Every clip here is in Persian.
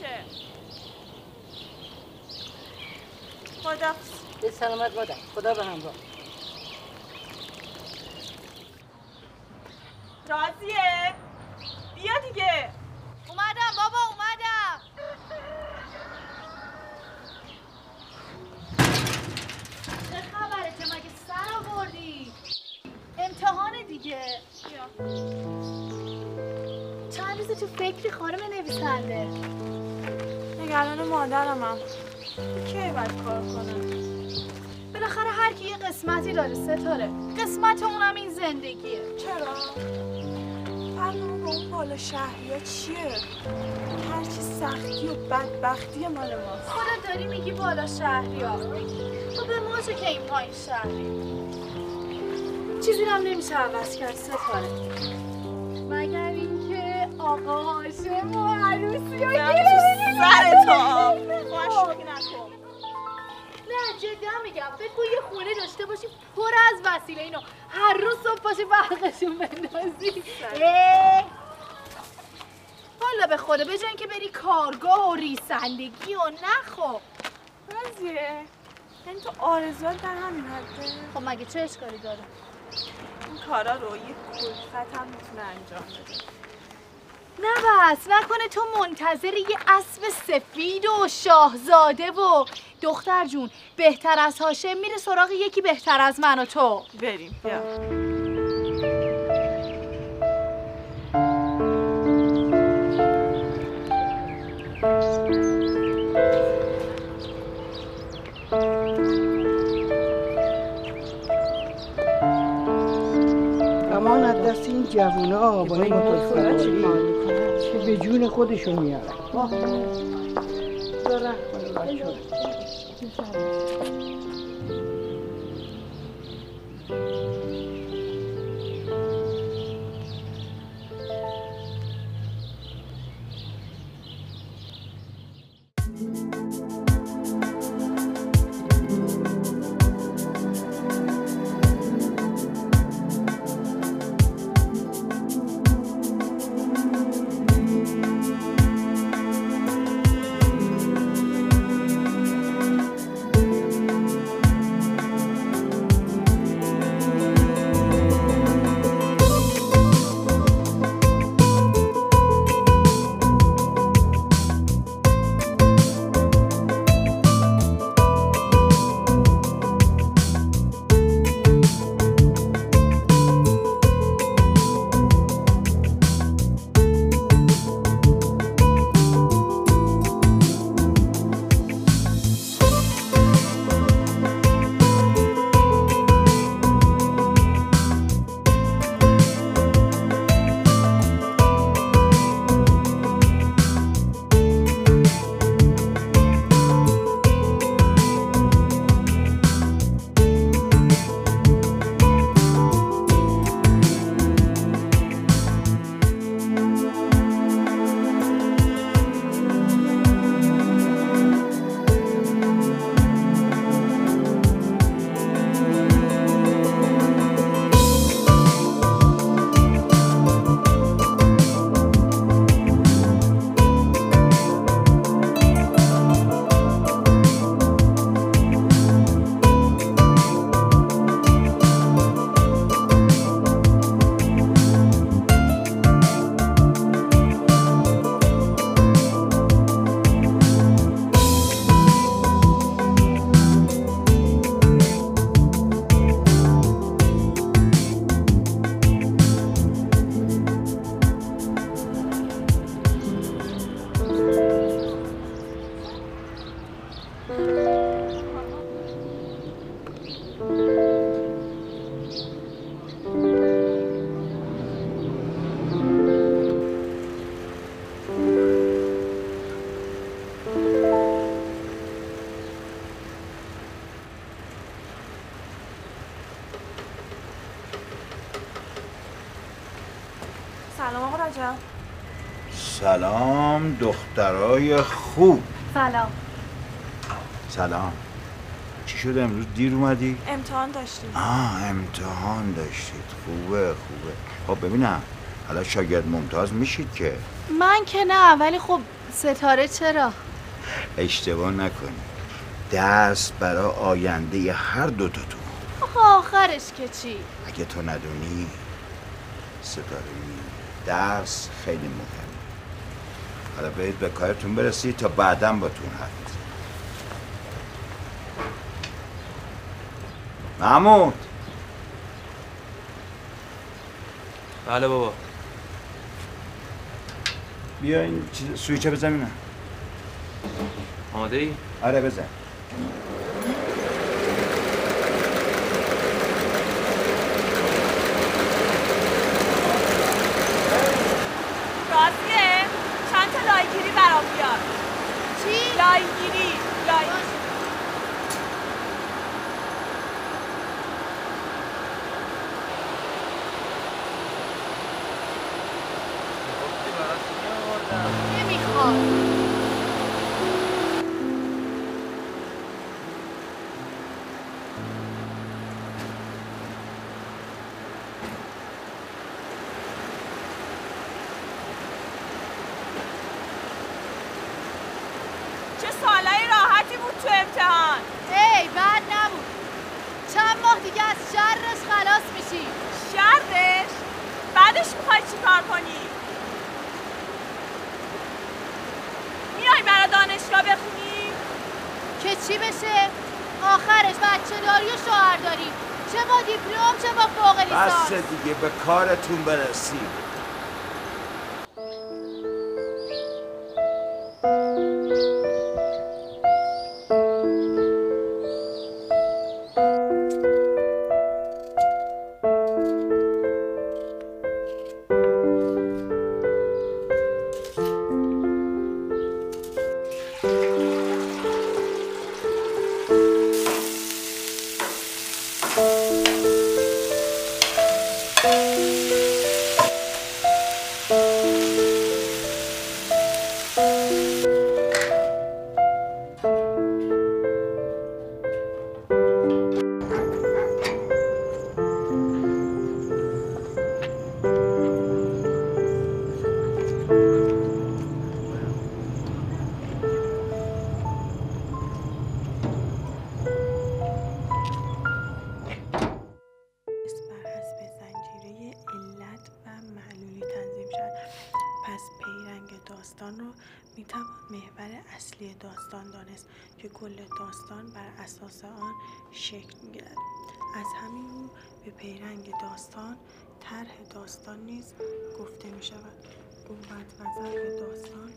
باشه. خداحافظ. به سلامت مادر. خدا به همراه. راضیه؟ بیا دیگه. اومدم بابا اومدم. چه خبرته مگه سر آوردی؟ امتحان دیگه. بیا. چند روز تو فکری خانم نویسنده؟ نگران مادرمم. کی باید کار کنم؟ بالاخره هر کی یه قسمتی داره ستاره. قسمت اونم این زندگیه. چرا؟ فرقمون با اون بالا شهریه چیه؟ هرچی سختی و بدبختی مال ماست. خودت داری میگی بالا شهریا. خب به ما چه که این پایین شهری. چیزی هم نمیشه عوض کرد ستاره. مگر اینکه آقا هاشم و عروسی ها سرتا خوشکی نکن. نه جدا میگم فکر کن یه خونه داشته باشی پر از وسیله اینو هر روز صبح پاشی برقشون بندازی. والا به خدا به جای اینکه بری کارگاه و ریسندگی و نخو. راضیه؟ یعنی تو آرزوات در همین حده؟ خب مگه چه اشکالی داره؟ این کارا رو یه کلفت هم میتونه انجام بده. نه بس نکنه تو منتظر یه اسب سفید و شاهزاده و دختر جون بهتر از هاشم میره سراغ یکی بهتر از من و تو. بریم بیا. امان از دست این جوونا با این موتورسیکل که به جون خودشون میارن. دارن بچه‌ها. سلام آقا رجب. سلام دخترای خوب. سلام. سلام. چی شده امروز دیر اومدی؟ امتحان داشتیم. امتحان داشتید. خوبه. خب ببینم حالا شاگرد ممتاز میشید که؟ من که نه ولی خب ستاره چرا؟ اشتباه نکنی، درس برای آینده هر دوتاتون. آخه آخرش که چی؟ اگه تو ندونی ستاره درس خیلی مهمه. حالا برید به کارتون برسید تا بعداً باتون حرف بزنم. محمود. بله بابا. بیا این سویچه بزنم. آماده ای؟ آره بزن. راضیه؟ چند تا لایگیری برام بیار. چی؟ لایگیری. نمیخواد. چه سوالای راحتی بود تو امتحان. ای بد نبود. چند ماه دیگه از شرش خلاص میشی. شرش؟ بعدش میخوای چی کار کنی؟ میای برای دانشگاه بخونی؟ که چی بشه؟ آخرش بچه داری و شوهر داری. چه با دیپلم چه با فوق لیسانس. بس دیگه به کارتون برسید. داستان رو میتوان محور اصلی داستان دانست که کل داستان بر اساس آن شکل میگیرد. از همین رو به پیرنگ داستان طرح داستان نیز گفته میشود. قوت و ضعف داستان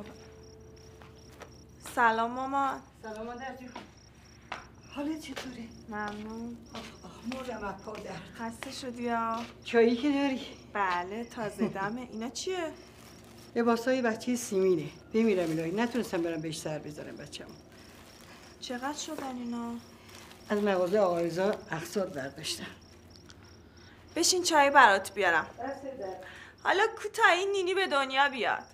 سلام مامان. سلام مادر جون. حالت چطوره؟ ممنون. مردم از پادر. خسته شدی یا؟ چایی که داری؟ بله تازه دمه. اینا چیه؟ لباسای بچه سیمینه. بمیرم الهی نتونستم برم بهش سر بزنم بچه‌مو. چقدر شدن اینا؟ از مغازه آقا رضا اقساط برداشتم. بشین چای برات بیارم. دست در. حالا کوتاهی نینی به دنیا بیاد.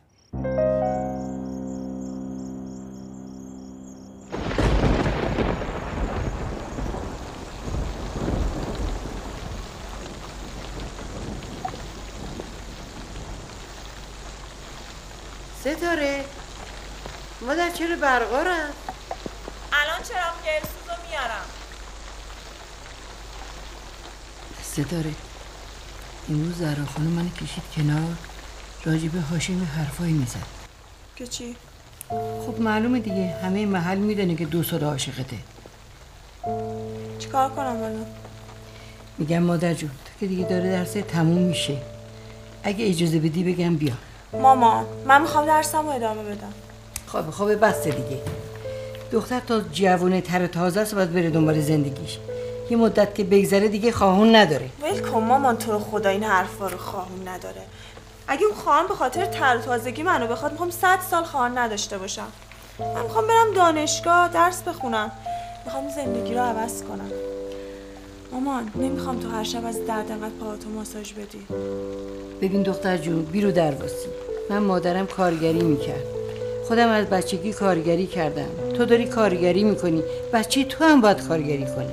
ستاره مادر چرا برقا رفت؟ الان چراغ گرسوزو میارم. ستاره امروز زهرا خانم منو کشید کنار، راجب هاشمی حرفایی میزد. که چی؟ خب معلومه دیگه، همه محل میدونه که 2 سال عاشقته. چیکار کنم الان؟ میگم مادر جون تو که دیگه داره درسه تموم میشه، اگه اجازه بدی بگم بیا. ماما من میخوام درسم رو ادامه بدم. خب بسته دیگه. دختر تا جوونه تر تازه است باید بره دنبال زندگیش. یه مدت که بگذره دیگه خواهون نداره. ول کن مامان، تو رو خدا این حرفا رو خواهون نداره. اگه اون خواهان به خاطر تر و تازگی منو بخواد، میخوام 100 سال خواهان نداشته باشم. من میخوام برم دانشگاه درس بخونم. میخوام زندگی رو عوض کنم. مامان نمیخوام تو هر شب از درد انقدر پاهاتو ماساژ بدی. ببین دختر جون بیرو درواسی، من مادرم کارگری میکرد، خودم از بچگی کارگری کردم، تو داری کارگری میکنی، بچه تو هم باید کارگری کنی.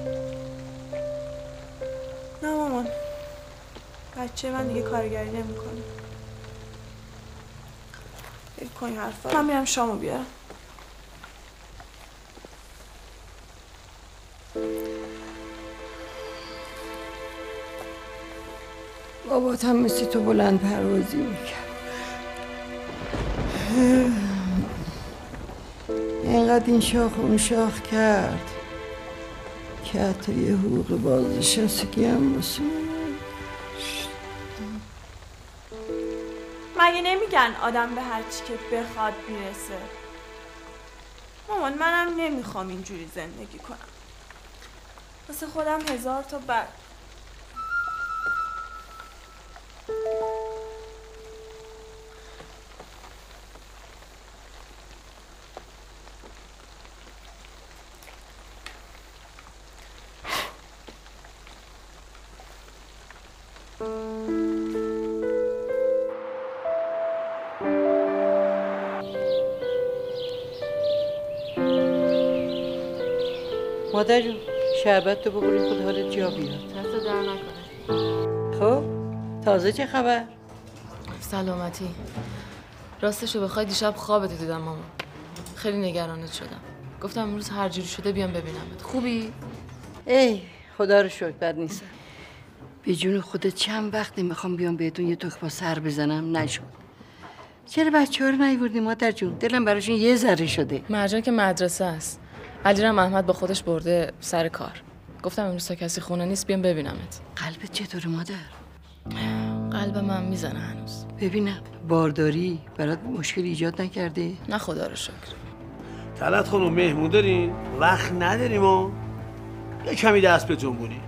نه مامان، بچه من دیگه کارگری نمیکنه. ول کنی حرفا. من میرم شامو بیارم. بابات هم مثل تو بلند پروازی میکرد. اینقدر این شاخ اون شاخ کرد که حتی یه حقوق بازنشستگی هم واسه مگه نمیگن آدم به هر چی که بخواد میرسه؟ مامان منم نمیخوام اینجوری زندگی کنم. واسه خودم 1000 تا بد. مادر جون شربت تو بخوری خود حالت جا بیاد. دست در نکنه. خب تازه چه خبر؟ سلامتی. راستشو بخوای دیشب خوابتو دیدم مامان. خیلی نگرانت شدم. گفتم امروز هر جوری شده بیام ببینمت. خوبی؟ ای خدا رو شکر بد نیستم. به جون خودت چند وقتی میخوام بیام بهتون یه توک با سر بزنم نشد. چرا بچه‌ها رو نیوردی مادر جون؟ دلم براشون یه ذره شده. مرجان که مدرسه است. علیرام احمد با خودش برده سر کار. گفتم امروز تا کسی خونه نیست بیام ببینمت. قلبت چطوره مادر؟ قلب من میزنه هنوز. ببینم بارداری برات مشکل ایجاد نکرده؟ نه خدا رو شکر. طلعت خانم مهمون دارین؟ وقت نداریم و یه کمی دست به جنبونید.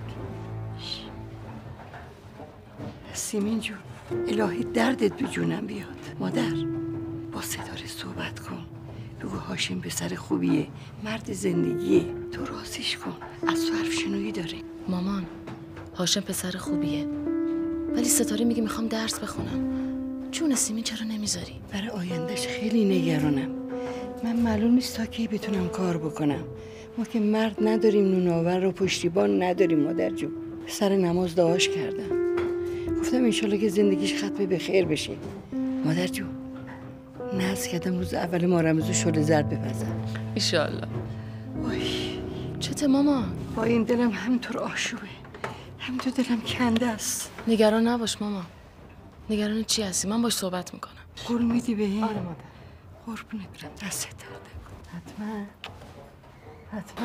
سیمین جون الهی دردت به جونم بیاد. مادر با ستاره صحبت کن. بگو هاشم پسر خوبیه، مرد زندگیه. تو راضیش کن. از تو حرف شنویی داره. مامان هاشم پسر خوبیه ولی ستاره میگه میخوام درس بخونم. جون سیمین چرا نمیذاری؟ برای آیندهش خیلی نگرانم. من معلوم نیست تا کی بتونم کار بکنم. ما که مرد نداریم، نوناور و پشتیبان نداریم مادر جون. سر نماز دعاش کردم. گفتم انشالله که زندگیش ختم به خیر بشه. مادر جون نذر کردم روز اول ما رمضان شل زرد بپزم. ایشالله. وای چته مامان؟ با این دلم همینطور آشوبه، همینطور دلم کنده است. نگران نباش مامان. نگران چی هستی؟ من باش صحبت میکنم. قول میدی به این؟ آره مادر. قربونت برم دستت درد کن. حتما.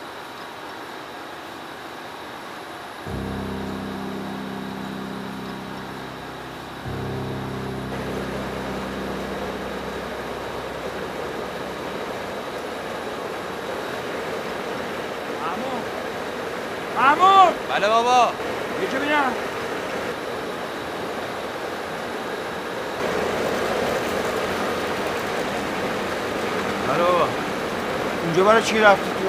محمود. بله بابا. یکی بینم. بله بابا. اینجا برای چی رفتی تو؟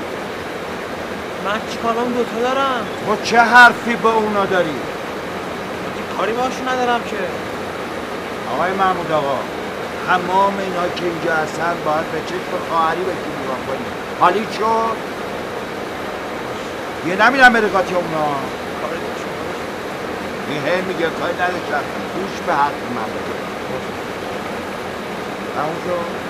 من چیکار کنم دوتا دارم؟ با چه حرفی با اونا داری؟ کاری باشون ندارم که. آقای محمود آقا، تمام اینا که اینجا هستن باید به چشم خواهری بهشون نگاه کنی. حالی شد؟ یه نمیرم به رقاطی اونا. این هی میگه کاری نداشتم. گوش به حرف من بده. تموم شد؟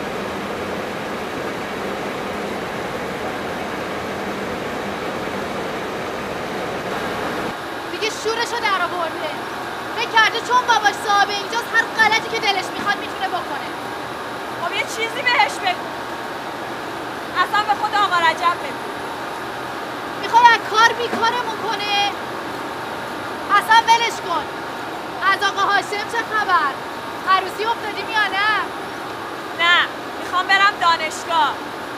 دیگه شورشو در آورده. فکر کرده چون باباش صاحب اینجاست هر غلطی که دلش میخواد میتونه بکنه. خب یه چیزی بهش بگو. اصلا به خود آقا رجب بگو. میخوای از کار بیکارمون کنه؟ اصلا ولش کن. از آقا هاشم چه خبر؟ عروسی افتادیم یا نه؟ نه میخوام برم دانشگاه.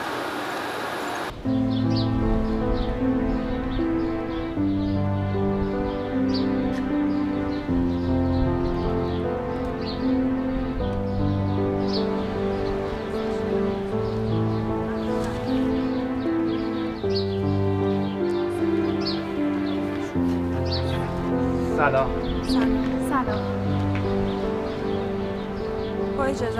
سلام. سلام. با اجازت.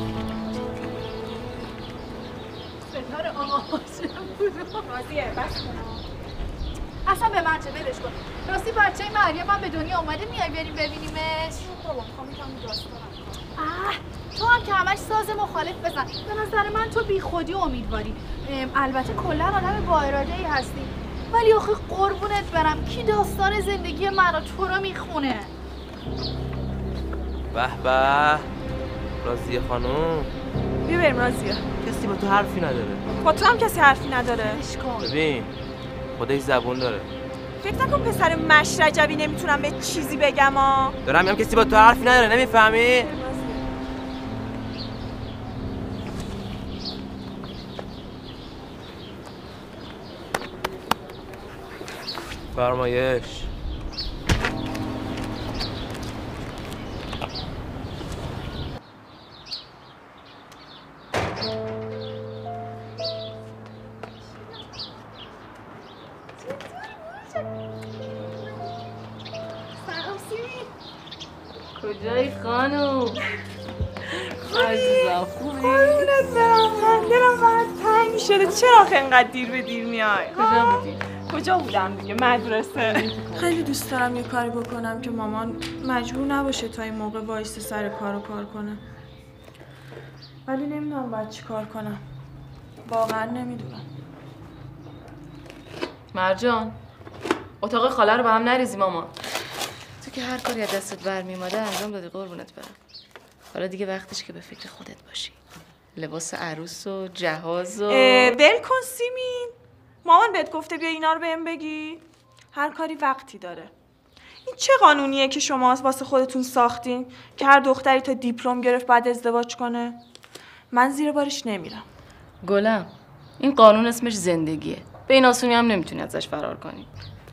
ستاره آقا هاشم بود. راضیه بس کن. اصلا به من چه ولش کن. راستی بچه مریم هم به دنیا اومده میای بریم ببینیمش. بابا میخوام یکم داستانم. تو هم که همش ساز مخالف بزن. به نظر من تو بی خودی امیدواری. البته کلا آدم با اراده‌ای هستی، ولی آخه قربونت برم کی داستان زندگی من و تو رو میخونه؟ به به راضیه خانم، بیا بریم راضیه. کسی با تو حرفی نداره. با تو هم کسی حرفی نداره. ببین خودش زبون داره. فکر نکن پسر مشرجوی نمیتونم به چیزی بگم ها. دارم میگم کسی با تو حرفی نداره، نمیفهمی؟ فرمایش. کجایی خانم؟ عزیزم خوبی؟ قربونت برم، من دلم برات تنگ شده. چرا اینقدر دیر به دیر میای؟ کجا بودی؟ کجا بودم دیگه؟ مدرسه. خیلی دوست دارم یه کاری بکنم که مامان مجبور نباشه تا این موقع وایسته سر کار کنه، ولی نمیدونم باید چی کار کنم. واقعا نمیدونم. مرجان اتاق خاله رو به هم نریزی مامان. تو که هر کاری از دستت برمیومده انجام دادی قربونت برم. حالا دیگه وقتش که به فکر خودت باشی. لباس عروس و جهاز و ول کن سیمین. مامان بهت گفته بیا اینا رو بهم بگی. هر کاری وقتی داره. این چه قانونیه که شما واسه خودتون ساختین که هر دختری تا دیپلم گرفت بعد ازدواج کنه؟ من زیر بارش نمیرم. گلم این قانون اسمش زندگیه. به این آسونی هم نمیتونی ازش فرار کنی.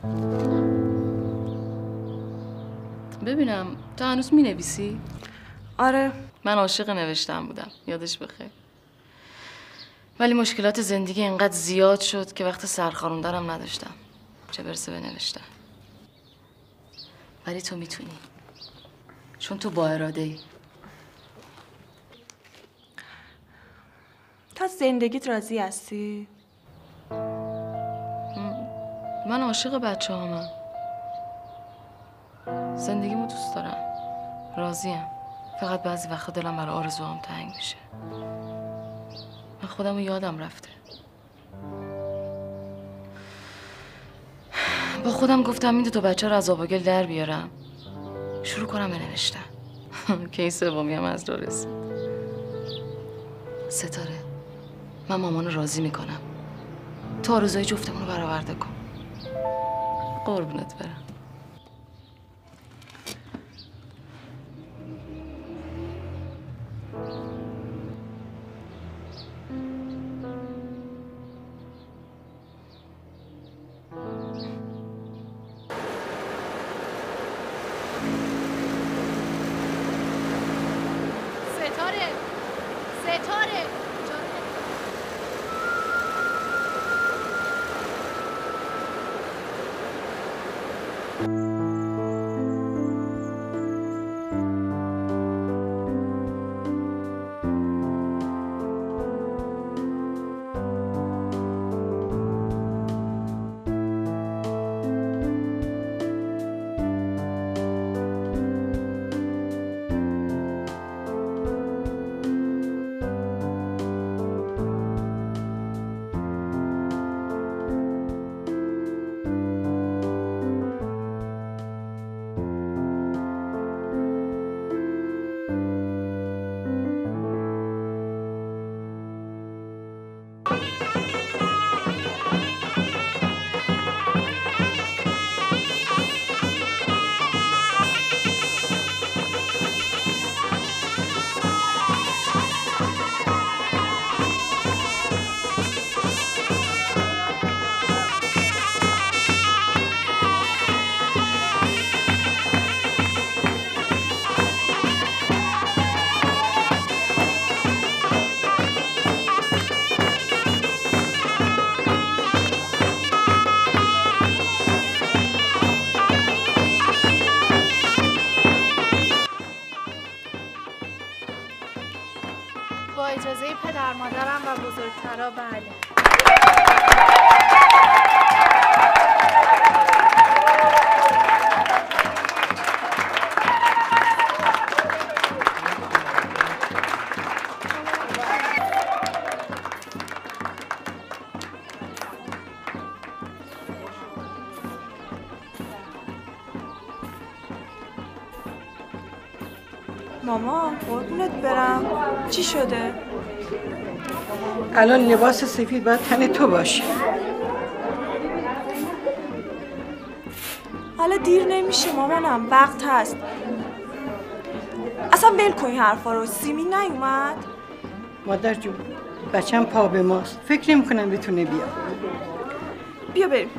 ببینم تو هنوز مینویسی؟ آره. من عاشق نوشتن بودم، یادش بخیر. ولی مشکلات زندگی اینقدر زیاد شد که وقت سرخاروندنم نداشتم، چه برسه به نوشتن. ولی تو میتونی، چون تو با اراده‌ای. تا زندگیت راضی هستی؟ من عاشق بچه هامم. زندگیمو دوست دارم، راضیم. فقط بعضی وقتا دلم برای آرزوهام تنگ میشه. من خودمو یادم رفته. با خودم گفتم این 2 بچه رو از آب و گل در بیارم، شروع کنم به نوشتن. که این سومی هم از راه رسید. ستاره، من مامانو راضی میکنم. تو آرزوهای جفتمون رو برآورده کن. قربونت برم. ستاره با اجازه پدر مادرم و بزرگترا بله. ماما قربونت برم. چی شده؟ الان لباس سفید باید تن تو باشه. حالا دیر نمیشه مامانم، وقت هست. اصلا ول کن این حرفا رو. سیمی نیومد؟ مادر جون بچم پا به ماست، فکر نمی کنم بتونه بیا. بیا بریم.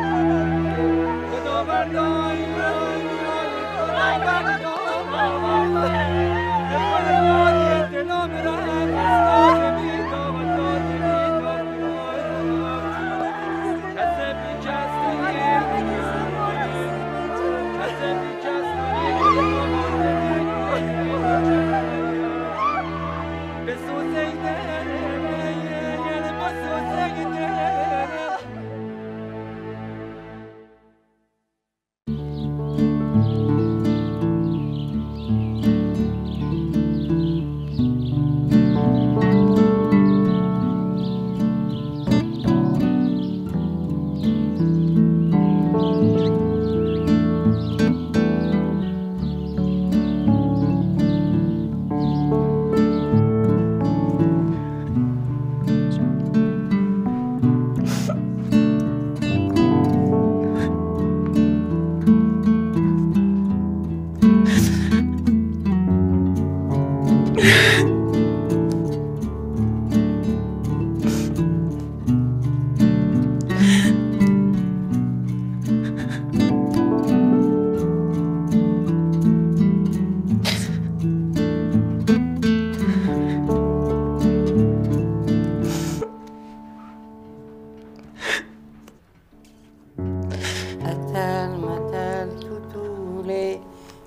خدا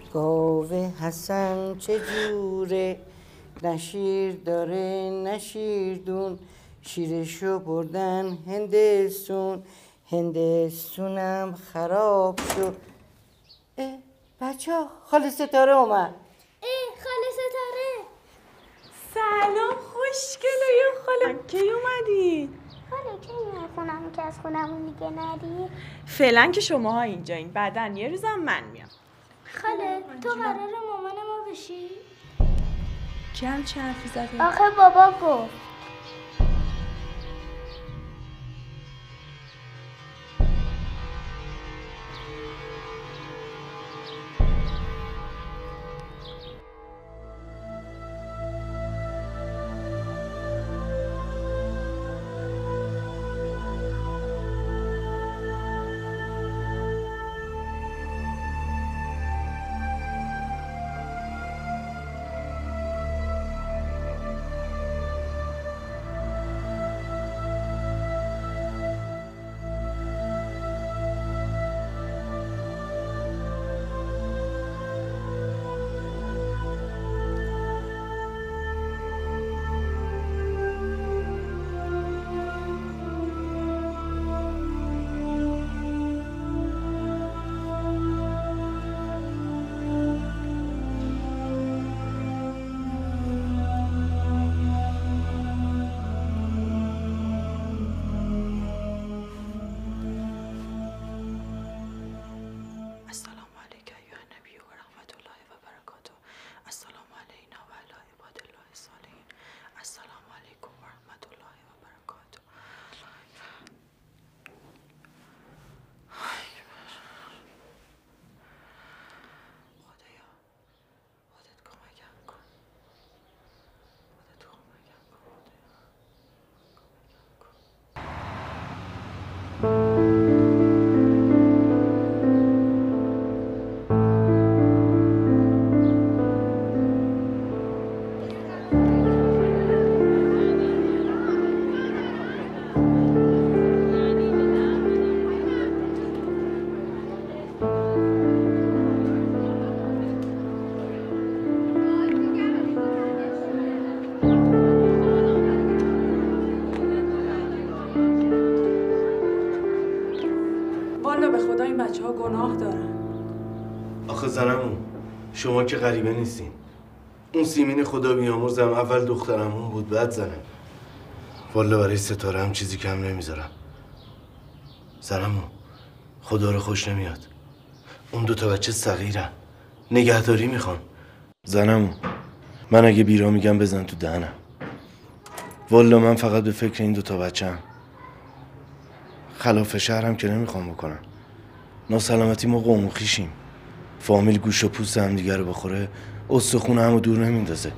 گاوه حسن چجوره، نه شیر داره نه شیردون، شیرشو بردن هندستون، هندستونم خراب شد. بچه ها خاله ستاره اومد. خاله ستاره سلام خوشگله یا خاله، کی اومدی؟ خاله کی میای خونم که از خونمون دیگه نری؟ فعلا که شماها اینجایین، بعدن یه روزم من میام. خاله تو قراره مامان ما بشی؟ کم چه حرفی زده؟ آخه بابا گفت. بچه‌ها گناه دارن. آخه زنمون شما که غریبه نیستین. اون سیمین خدا بیامرزم اول دخترمون بود بعد زنم. والا برای ستاره هم چیزی کم نمیذارم. زنمون خدا رو خوش نمیاد. اون دوتا بچه صغیرن، نگهداری میخوان. زنمون من اگه بیرا میگم بزن تو دهنم. والا من فقط به فکر این دوتا بچه‌ام. خلاف شهرم که نمیخوام بکنم. ناسلامتی ما قوم و خویشیم. فامیل گوش و پوست هم دیگه رو بخوره استخونه همو دور نمیندازه.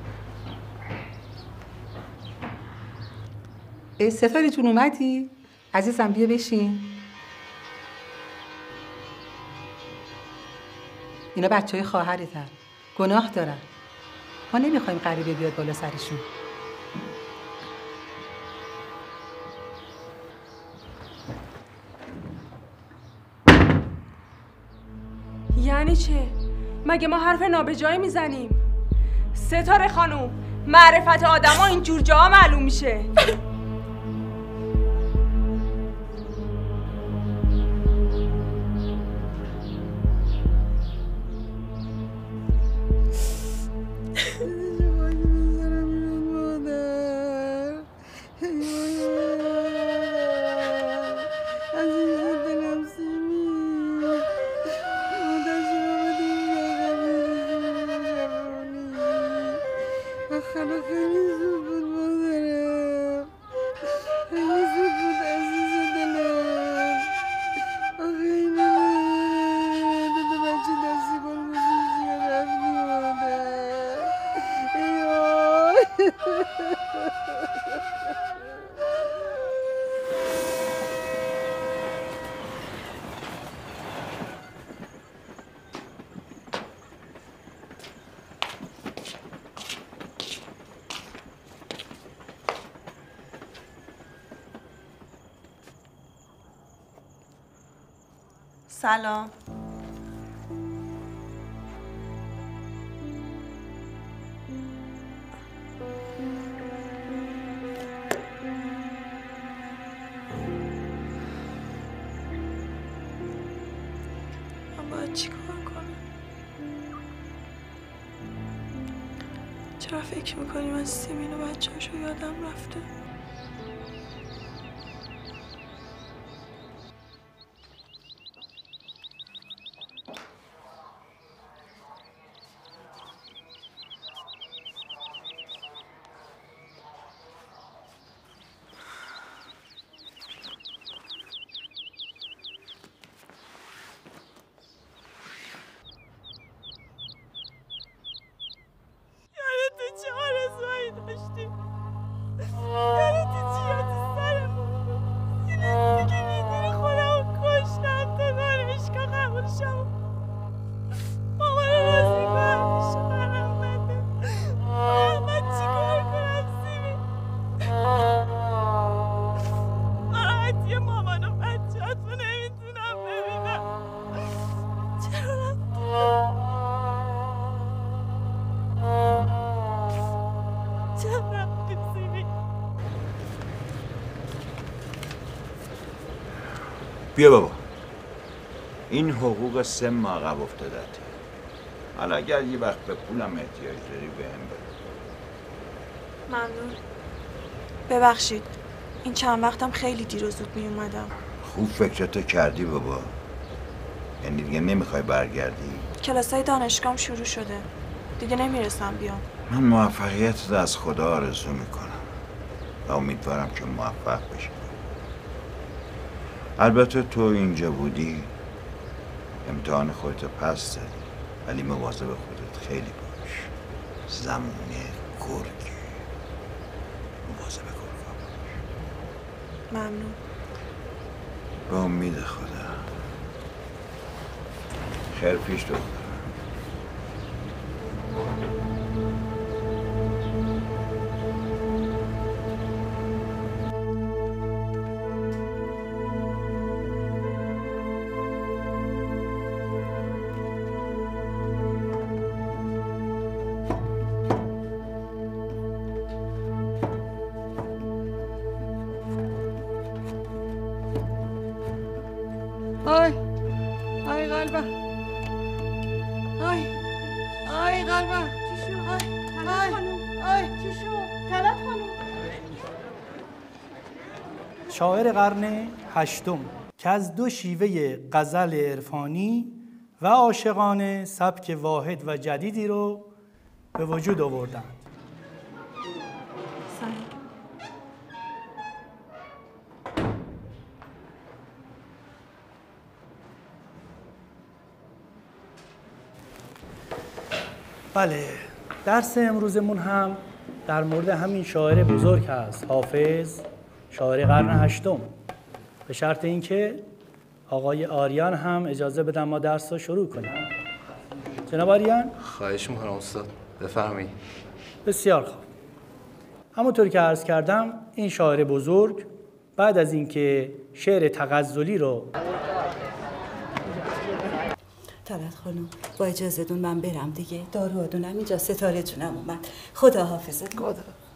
ستاره جون اومدی؟ عزیزم بیا بشین. اینا بچهای خواهرتن، گناه دارن. ما نمیخوایم غریبه بیاد بالا سرشون. یعنی چه؟ مگه ما حرف نابجایی میزنیم؟ ستاره خانوم، معرفت آدما اینجور جاها معلوم میشه. سلام. چرا فکر میکنی من سیمین و بچه‌اشو یادم رفته؟ چه آرزوهایی داشتیم یادتی چی تو سرمون بود یه دیگه میدونی خودمون کشتم تا دانشگاه قبول شم مامان راضی کنم میشه برم بده من چی کار کنم سیمی ناراحتی مامان و بچه هاتو نمیتونم ببینم چرا بیا بابا، این حقوق 3 ماه عقب افتادته. حالا اگر یه وقت به پولم احتیاج داری بهم بده. ممنون. ببخشید این چند وقتم خیلی دیر و زود می اومدم. خوب فکرتو کردی بابا. یعنی دیگه نمیخوای برگردی؟ کلاسای دانشگاهم شروع شده، دیگه نمیرسم بیام. من موفقیت رو از خدا آرزو میکنم و امیدوارم که موفق بشی. البته تو اینجا بودی امتحان خودت پس دادی، ولی مواظب خودت خیلی باش. زمونه گرگه، مواظب گرگا باش. ممنون. به امید خدا. خیر پیش دختر. آی قلبم، آی قلبم، چی شد؟ طلعت خانوم چی شد؟ طلعت خانوم شاعر قرن هشتم که از 2 شیوه غزل عرفانی و عاشقانه سبک واحد و جدیدی رو به وجود آوردند. بله، درس امروزمون هم در مورد همین شاعر بزرگ هست، حافظ، شاعر قرن هشتم. به شرط اینکه آقای آریان هم اجازه بدن ما درس رو شروع کنیم. جناب آریان؟ خواهش میکنم استاد، بفرمایید. بسیار خوب. همونطور که عرض کردم این شاعر بزرگ بعد از اینکه شعر تغزلی رو طلعت خانم با اجازهتون من برم دیگه. دارودونم اینجا، ستاره جونم اومد. خدا حافظت. خدا.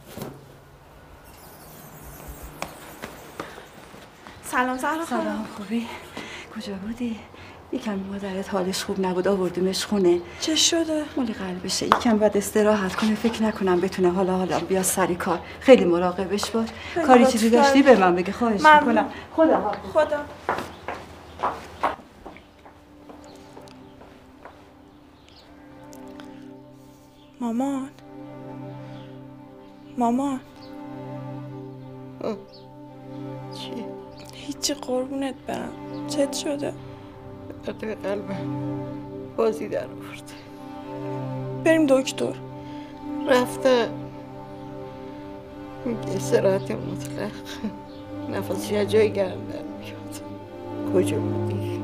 سلام زهرا خانم. سلام، خوبی؟ کجا بودی؟ یکم مادرت حالش خوب نبود، آوردیمش خونه. چه شده؟ مال قلبشه، یکم بعد استراحت کنه. فکر نکنم بتونه حالا بیا سر کار. خیلی مراقبش باش. کاری چیزی داشتی به من بگی، خواهش میکنم. خدا حافظ. خدا. مامان چی؟ هیچی قربونت برم. چت شده؟ به قلبم بازی در آورد. بریم دکتر. رفته میگه استراحت مطلق، نفسش از جای گرم در میاد. کجا بودی؟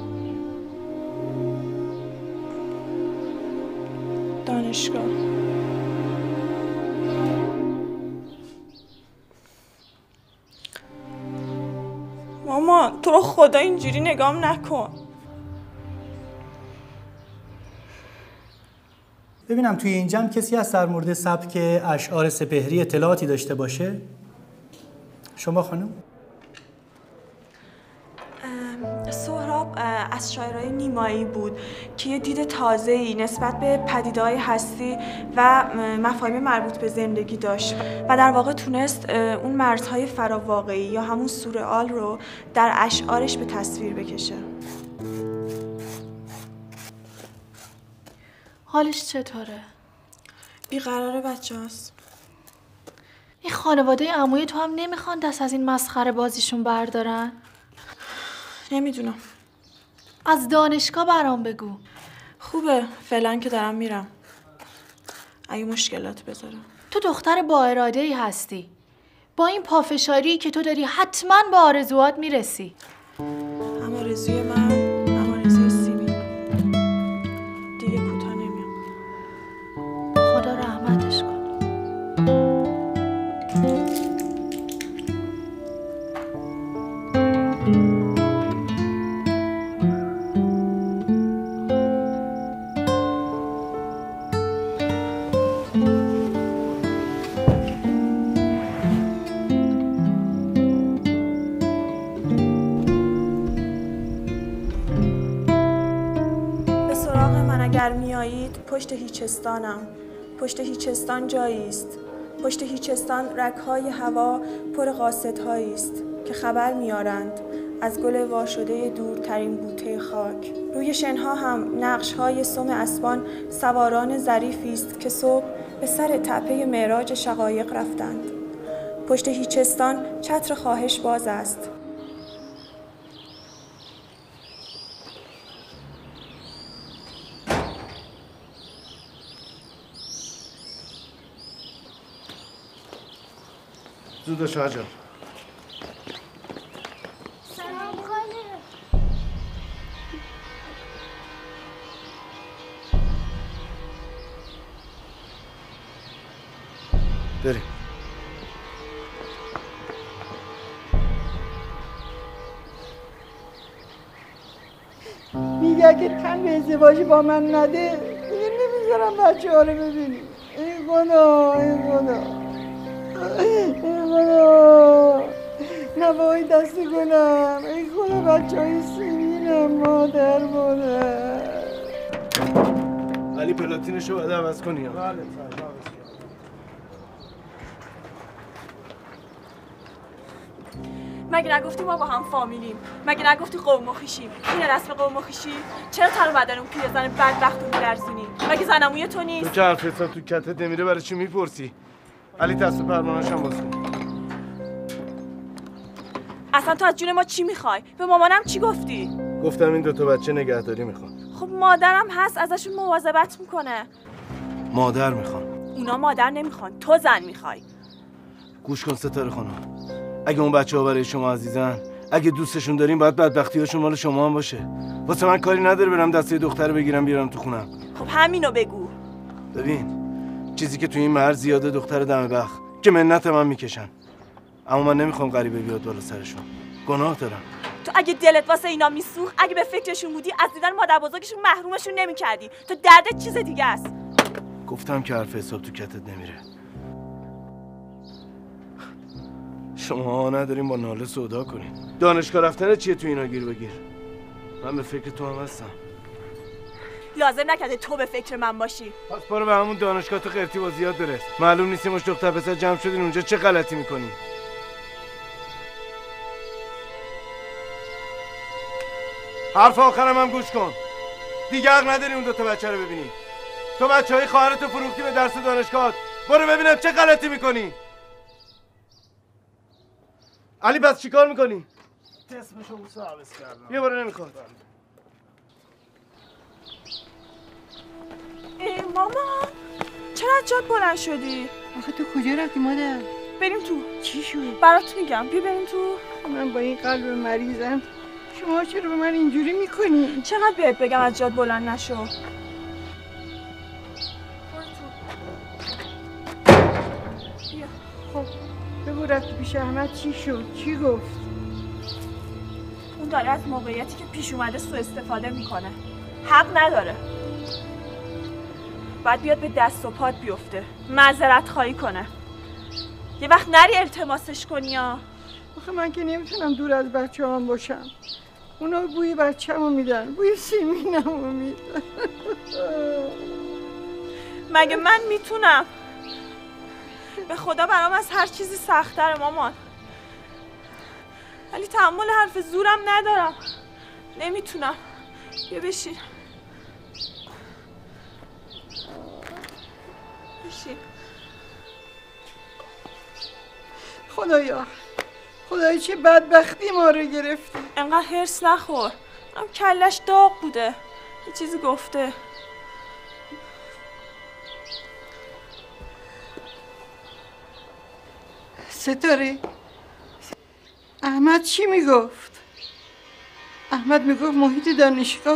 دانشگاه. مامان تو رو خدا اینجوری نگام نکن. ببینم توی این جمع کسی هست در مورد سبک اشعار سپهری اطلاعاتی داشته باشه؟ شما خانم؟ سهراب از شاعرای نیمایی بود که یه دید تازه‌ای نسبت به پدیده‌های هستی و مفاهیم مربوط به زندگی داشت و در واقع تونست اون مرزهای فراواقعی یا همون سورئال رو در اشعارش به تصویر بکشه. حالش چطوره؟ بیقراره بچه‌هاست. این خانواده عموی تو هم نمیخوان دست از این مسخره بازیشون بردارن؟ نمیدونم. از دانشگاه برام بگو. خوبه، فعلا که دارم میرم. اگه مشکلات بذارم. تو دختر با اراده‌ای هستی. با این پافشاری که تو داری حتما به آرزوات میرسی. هم آرزوی من، هم آرزوی سیمین. دیگه کوتاه نمیام. خدا رحمتش کن. پشت هیچستانم، پشت هیچستان جایی است، پشت هیچستان رگ‌های هوا پر قاصدهایی است که خبر میارند از گل واشده دورترین بوته خاک. روی شنها هم نقش‌های سم اسبان سواران ظریفی است که صبح به سر تپه معراج شقایق رفتند. پشت هیچستان چتر خواهش باز است. زود شاه جان. سلام خاله. بریم. میگه اگه تن به ازدواج با من نده دیگه نمیذارم بچه ها رو ببینیم. ای خدا، ای خدا، ای خدا، نوای دست گلم، ای خدا بچه های سیمینم، مادر. ولی پلاتینشو باید عوض کنی. بله. مگه نگفتی ما با هم فامیلیم؟ مگه نگفتی قوم و خویشیم؟ اینه رسم قوم و خویشی؟ چرا تن بدن اون پیرزن بدبخت رو می‌لرزونی؟ مگه زنموی تو نیست؟ تو که حرف حساب تو کتت نمیره برای چی میپرسی؟ علی دست پروانه‌اش هم باز کن. اصلا تو از جون ما چی میخوای؟ به مامانم چی گفتی؟ گفتم این دوتا بچه نگهداری میخوان. خب مادرم هست ازشون مواظبت میکنه. مادر میخوان. اونا مادر نمیخوان، تو زن میخوای. گوش کن ستاره خانم، اگه اون بچه ها برای شما عزیزن، اگه دوستشون دارین باید بدبختی هاشون مال شما هم باشه. واسه من کاری نداره برم دسته دختر بگیرم بیارم تو خونم. خب همینو بگو. ببین چیزی که تو این مرز زیاده دختر دم بخت که منت من میکشن، اما من نمیخوام غریبه بیاد بالا سرشون. گناه دارم. تو اگه دلت واسه اینا میسوخت، اگه به فکرشون بودی، از دیدن مادر بزرگشون محرومشون نمیکردی. تو دردت چیز دیگه است. گفتم که حرف حساب تو کتت نمیره. شما نداریم با ناله سودا کنین. دانشگاه رفتن چیه تو اینا گیر بگیر؟ من به فکر تو هم هستم. لازم نکرده تو به فکر من باشی. پس برو به همون دانشگاه تو قرتی بازیات برس. معلوم نیست مش دختر پسر جمع شدین اونجا چه غلطی میکنی؟ حرف آخرم هم گوش کن. دیگه حق نداری اون دوتا بچه رو ببینی. تو بچهای خواهرتو فروختی به درس دانشگاه. برو ببینم چه غلطی میکنی. علی پس چیکار میکنی؟ اسمشو بوسه عوض کردم. یه باره نمیخواد. ای ماما، چرا از جات بلند شدی؟ آخه تو کجا رفتی مادر؟ بریم تو. چی شد؟ برات میگم، بیا بریم تو. من با این قلب مریضم، شما چرا به من اینجوری میکنی؟ چقدر بهت بگم از جات بلند نشو. بیا. خب بگو رفتی پیش احمد چی شد؟ چی گفت؟ اون داره از موقعیتی که پیش اومده سوء استفاده میکنه. حق نداره. باید بیاد به دست و پات بیفته، معذرت خواهی کنه. یه وقت نری التماسش کنی. آخه من که نمیتونم دور از بچه هم باشم. اونا بوی بچه‌مو میدن، بوی سیمینمو میدن. مگه من میتونم؟ به خدا برام از هر چیزی سخت‌تره مامان. ولی تحمل حرف زورم ندارم. نمیتونم. بیا بشین. بشین. خدایا چه بدبختی ما رو گرفتی. انقدر هرس نخور. هم کلش داغ بوده. یه چیزی گفته. ستاره، احمد چی میگفت؟ احمد میگفت محیط دانشگاه.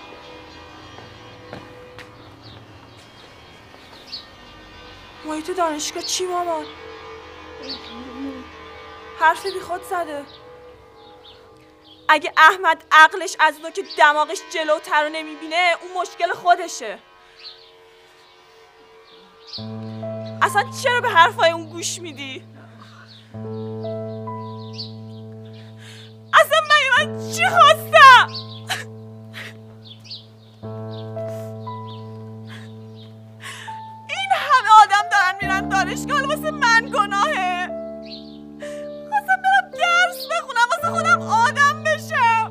محیط دانشگاه چی مامان؟ حرف بی خود زده. اگه احمد عقلش از اونو که دماغش جلوتر رو نمیبینه اون مشکل خودشه. اصلا چرا به حرفای اون گوش میدی؟ اصلا من چی خواستم؟ این همه آدم دارن میرن دانشگاه، واسه من گناهه؟ خواستم برم درس بخونم واسه خودم آدم بشم.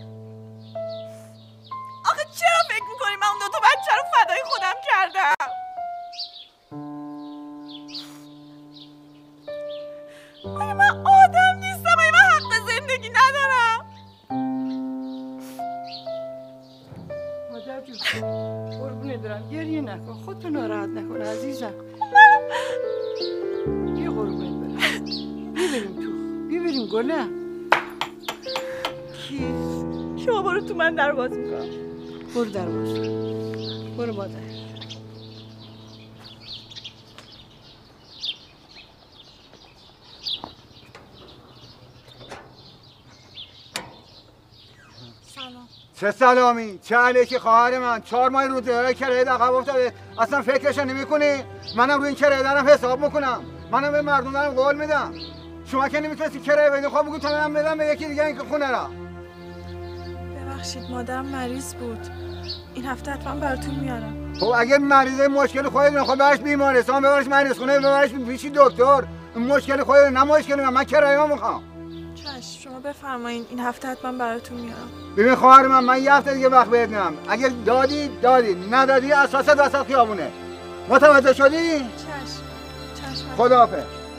آخه چرا فکر میکنی من اون دوتا بچه رو فدای خودم کردم؟ مگه من آدم نیستم؟ مگه من حق زندگی ندارم؟ مادر جون قربونه دارم، گریه نکن، خودتو ناراحت نکن عزیزم. بیا قربونت برم، بیبریم تو، بیبریم گله. کی؟ شما برو تو، من در باز میکنم. برو در باز، برو مادر. چه سلامی، چه علیکی خواهر من. 4 ماه رو کرایه عقب افتاده، اصلا فکرش نمی‌کنی؟ منم روی این کرایه دارم حساب میکنم، منم به مردم دارم قول میدم. شما که نمیتونستی کرایه بدی، خب بگو تا من بدم به یکی دیگه این خونه را. ببخشید مادرم مریض بود، این هفته حتما براتون میارم. خب اگه مریضه مشکل خودت، خب ببرش بیمارستان، ببرش مریض خونه، ببرش پیش دکتر. مشکل خودت، نه مشکل من کرایه میخوام. چشم، شما بفرمایین، این هفته حتما براتون میارم. ببین خواهر من یه هفته دیگه وقت بهت میدم. اگه دادی ندادی اساس وسط خیابونه. متوجه شدی؟ چشم. خداحافظ.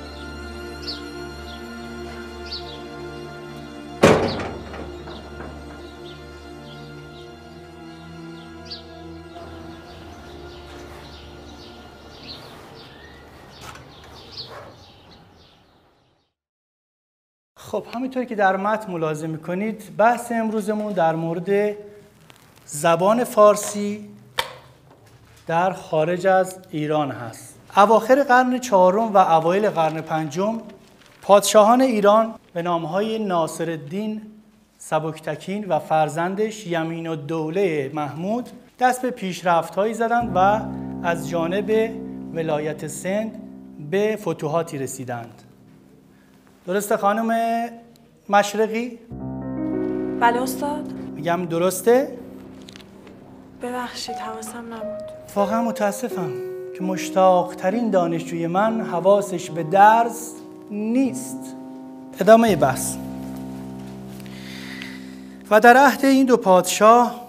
خب همینطور که در متن ملاحظه میکنید بحث امروزمون در مورد زبان فارسی در خارج از ایران هست. اواخر قرن 4 و اوایل قرن 5 پادشاهان ایران به نامهای ناصرالدین سبکتکین و فرزندش یمین الدوله محمود دست به پیشرفت‌هایی زدند و از جانب ولایت سند به فتوحاتی رسیدند. درسته خانم مشرقی؟ بله استاد. میگم درسته؟ ببخشید حواسم نبود. واقعا متاسفم که مشتاق‌ترین دانشجوی من حواسش به درس نیست. ادامه بحث. و در عهد این دو پادشاه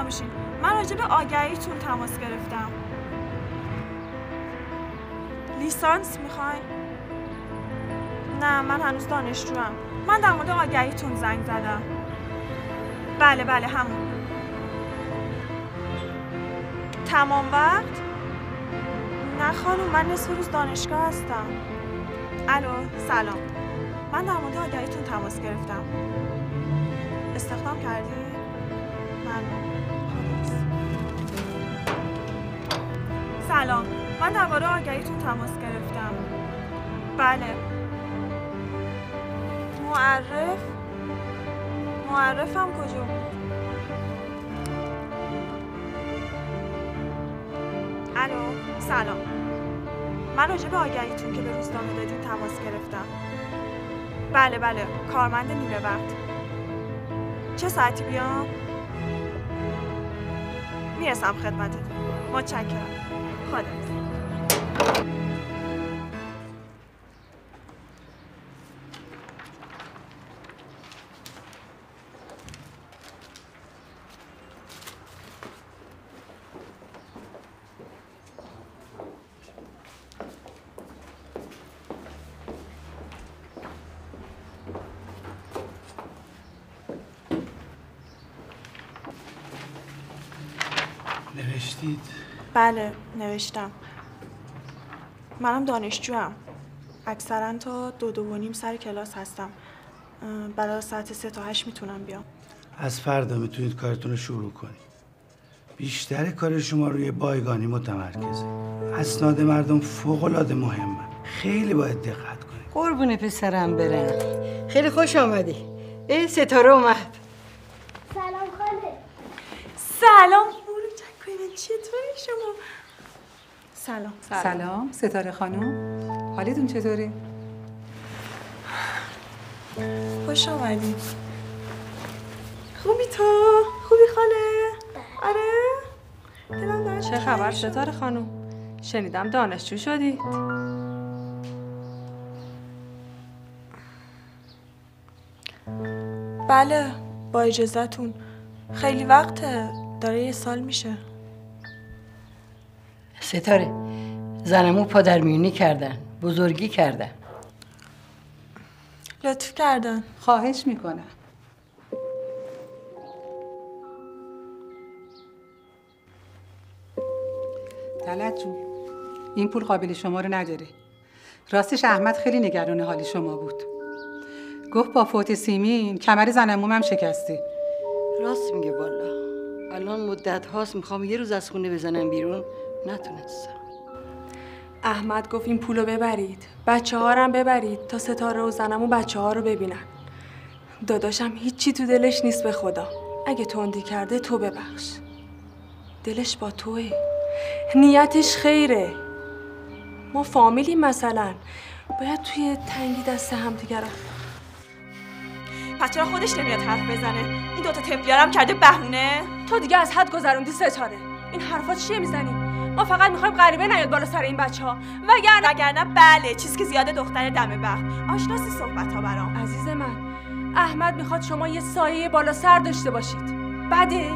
نباشین. من راجع به آگهیتون تماس گرفتم. لیسانس میخواین؟ نه من هنوز دانشجوام. من در مورد آگهیتون زنگ زدم. بله همون. تمام وقت؟ نه خانم من نصف روز دانشگاه هستم. الو سلام. من در مورد آگهیتون تماس گرفتم. استخدام کردی؟ سلام. من درباره آگهیتون تماس گرفتم. بله. معرفم کجا بود؟ الو سلام. من راجع به آگهیتون که به روزنامه دادین تماس گرفتم. بله کارمند نیمه وقت. چه ساعتی بیام؟ میرسم خدمتتون. متشکرم. خداحافظ. نوشتید؟ بله نوشتم. منم دانشجوام. اکثرا تا 2:30 سر کلاس هستم. برای ساعت 3 تا 8 میتونم بیام. از فردا میتونید کارتون رو شروع کنید. بیشتر کار شما روی بایگانی متمرکزه. اسناد مردم فوق‌العاده مهمه. خیلی باید دقت کنید. قربون پسرم برم. خیلی خوش آمدی. ستاره اومد. سلام خاله. سلام چطوری شما؟ سلام ستاره خانم. حالتون چطوره؟ خوش آمدید. خوبی تو؟ خوبی خاله؟ آره؟ چه خبر ستاره خانم؟ شنیدم دانشجو شدید. بله با اجازهتون. خیلی وقته. داره 1 سال میشه. ستاره زنمو پادرمیونی کردن. بزرگی کردن. لطف کردن. خواهش میکنم. طلعت جون این پول قابل شما رو نداره. راستش احمد خیلی نگران حال شما بود. گفت با فوت سیمین کمر زنمومم شکسته. راست میگه والا. الان مدت هاست میخوام یه روز از خونه بزنم بیرون نتونستم. احمد گفت این پولو ببرید. بچه‌ها رو هم ببرید تا ستاره و زنمو بچه‌ها رو ببینن. داداشم هیچی تو دلش نیست به خدا. اگه تندی کرده تو ببخش. دلش با توئه. نیتش خیره. ما فامیلی مثلا. باید توی تنگی دست هم دیگه رو. پس چرا خودش نمیاد حرف بزنه؟ این دوتا تفلیارم کرده بهونه؟ تو دیگه از حد گذروندی ستاره. این حرفا چیه میزنی؟ ما فقط میخوایم غریبه نیاد بالا سر این بچه‌ها. وگرنه بله چیز که زیاده دختر دم بخت. آشناسی صحبت‌ها برام. عزیز من احمد میخواد شما یه سایه بالا سر داشته باشید. بده؟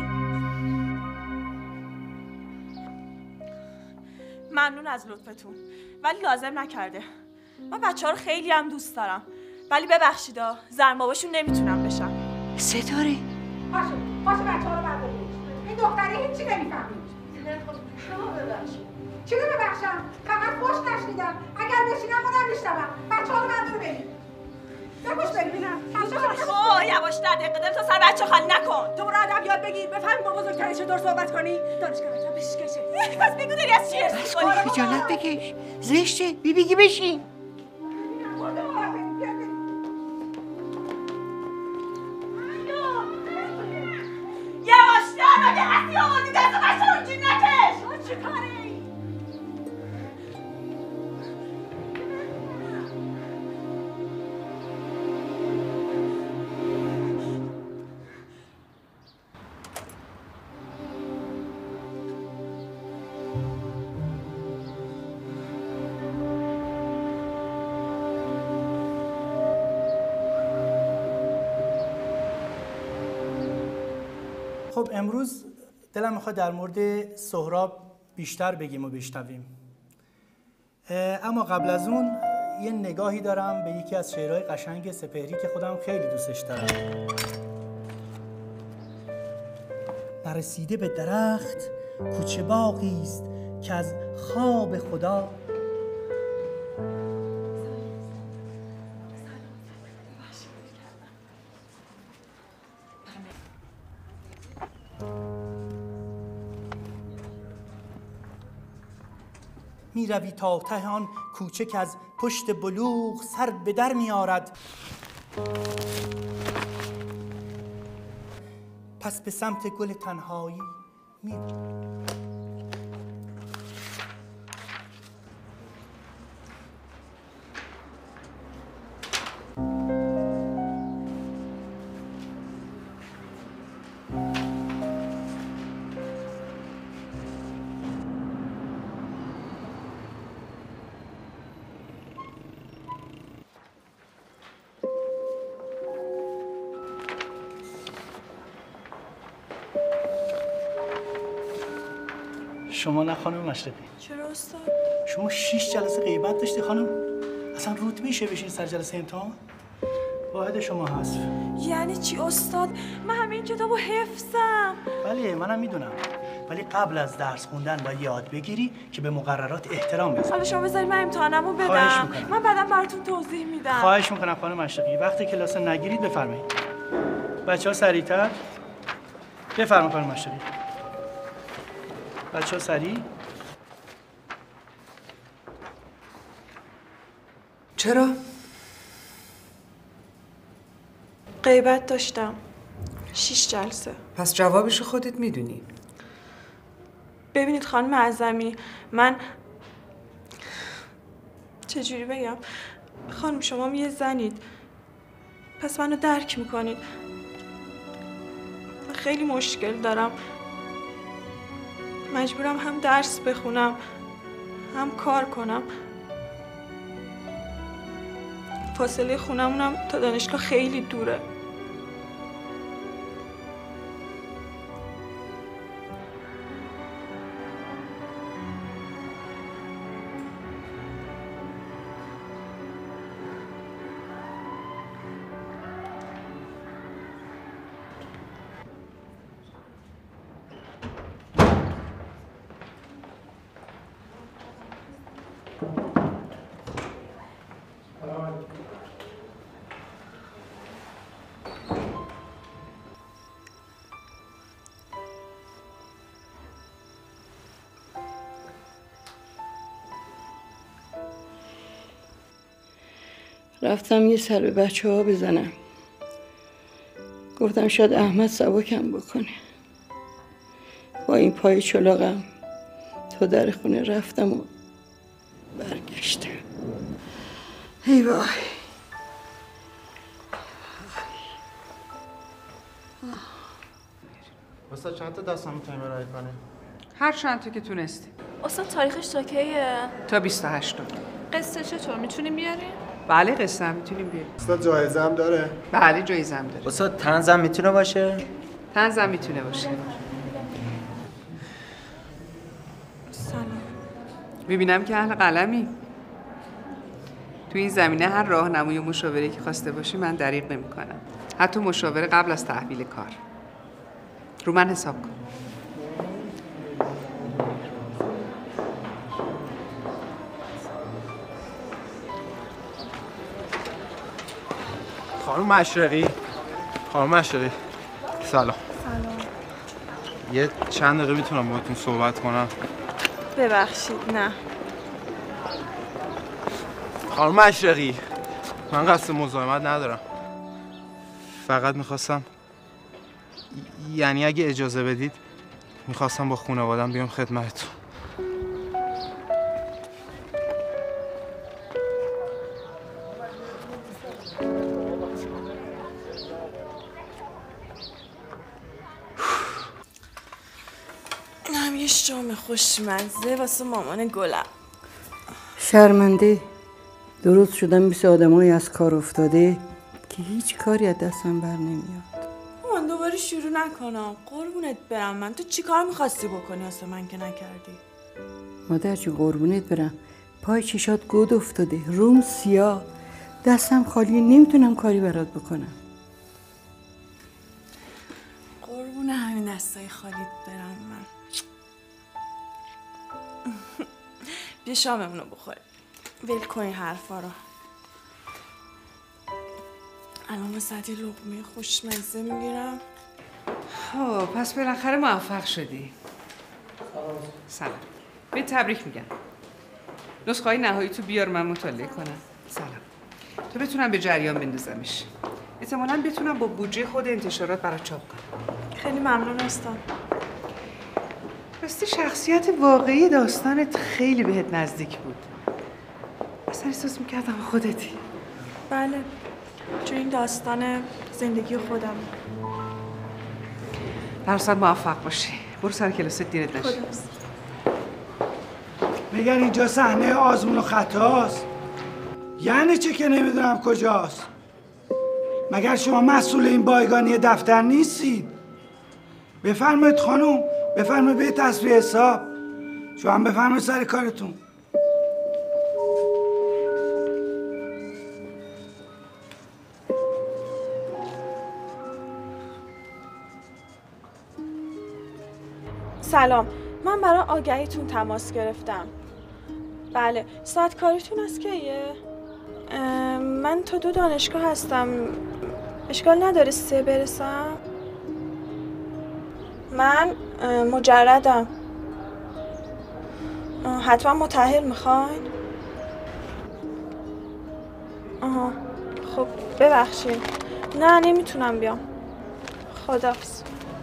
ممنون از لطفتون ولی لازم نکرده. من بچه‌ها رو خیلی هم دوست دارم. ولی ببخشیدا زن باباشون نمیتونم بشم. ستاره پاشو بچه‌ها رو بردارید. این دختره هیچی نمیفهمید. شما ببخشید. چی رو ببخشم؟ فقط خوش نشنیدم. اگر بشینم خودم میشنوم. بچه‌ها رو بردار بریم. بگوش ببینم. یواشتر دقیقه تا سر بچه خالی نکن. دوباره ادب یاد بگیر. بفهمی با بزرگترین چطور صحبت کنی. دانشگاه تا پیش کشه. پس بگو داری از چی بس کن خجالت بکش. زشته. بگی بشین. یواشتر اگه هستی آوردی دست بچه رو جون نکش. چی کاری؟ خب امروز دلم میخواد در مورد سهراب بیشتر بگیم و بشنویم. اما قبل از اون یه نگاهی دارم به یکی از شعرهای قشنگ سپهری که خودم خیلی دوستش دارم. نرسیده به درخت کوچه باغی است که از خواب خدا می روی تا ته آن کوچه که از پشت بلوغ سر به در می آرد. پس به سمت گل تنهایی می شما نه خانم مشرقی. چرا استاد؟ شما 6 جلسه غیبت داشتی خانم. اصلا رود میشه بشین سر جلسه امتحان؟ واحد شما حذف. یعنی چی استاد؟ من همه این کتابو حفظم. بله منم میدونم، ولی قبل از درس خوندن باید یاد بگیری که به مقررات احترام بذاری. حالا شما بذارید من امتحانمو بدم. خواهش میکنم. من بعداً براتون توضیح میدم. خواهش میکنم خانم مشرقی. وقتی کلاس نگیرید بفرمایید. بچه‌ها سریعتر. بفرمایید خانم مشرقی. بچه‌ها سریع. چرا؟ غیبت داشتم 6 جلسه. پس جوابشو خودت میدونی. ببینید خانم اعظمی، من چجوری بگم؟ خانم شما یه زنید، پس منو درک میکنید. من خیلی مشکل دارم، مجبورم هم درس بخونم هم کار کنم. فاصله خونمونم تا دانشگاه خیلی دوره. رفتم یه سر به بچه ها بزنم. گفتم شاید احمد سبکم بکنه. با این پای چلاقم تا در خونه رفتم و برگشتم. ای وای. استاد چند تا داستان میتونیم ارائه کنیم؟ هر چند تا که تونستی. استاد تاریخش تا کیه؟ تا 28. قصه چطور میتونیم بیاریم؟ بله قصه هم میتونیم بیاریم. استاد جایزه هم داره؟ بله جایزه هم داره. استاد طنز هم میتونه باشه؟ طنز هم میتونه باشه. سلام. میبینم که اهل قلمی. تو این زمینه هر راهنمایی و مشاوره که خواسته باشی من دریغ نمی‌کنم. حتی مشاوره قبل از تحویل کار. رو من حساب کن. خانم مشرقی. خانم مشرقی سلام. سلام. یه چند دقیقه میتونم باهاتون صحبت کنم؟ ببخشید نه. خانم مشرقی من قصد مزاحمت ندارم، فقط میخواستم یعنی اگه اجازه بدید میخواستم با خانوادم بیام خدمتتون. این هم یه شام خوشمزه واسه مامان گلم. شرمنده. درست شدم مثل آدمایی از کار افتاده که هیچ کاری از دستم بر نمیاد. من دوباره اینطوری شروع نکنم. قربونت برم من. تو چیکار میخواستی بکنی واسه من که نکردی؟ مادر جون قربونت برم، پای چشات گود افتاده، روم سیاه، دستم خالیه، نمیتونم کاری برات بکنم. قربون همین دستای خالیت برم من. بیا شاممونو بخوریم. ول کن این حرفا رو. الان واسه لقمه خوشمزه میگیرم. خب پس بالاخره موفق شدی. سلام. به تبریک میگم. نسخه های نهایی تو بیار من مطالعه کنم. سلام. تا بتونم به جریان بندازمش. احتمالاً بتونم با بودجه خود انتشارات برات چاپ کنم. خیلی ممنون هستم. راستی شخصیت واقعی داستانت خیلی بهت نزدیک بود. اصلا احساس میکردم خودتی. بله. چون این داستان زندگی خودم. در موفق باشی. برو سر کلاست دیرت نشه. خداحافظ. میگن اینجا صحنه آزمون و خطاست. یعنی چه که نمیدونم کجاست؟ مگر شما مسئول این بایگانی دفتر نیستید؟ بفرمایید خانم، بفرمایید به تصفیه حساب. شما هم بفرمایید سر کارتون. سلام، من برای آگهیتون تماس گرفتم. بله، ساعت کاریتون از کیه؟ من تا 2 دانشگاه هستم. اشکال نداره 3 برسم؟ من مجردم. حتما مطهر میخواین؟ آها، خب ببخشید. نه نمیتونم بیام. خداحافظ.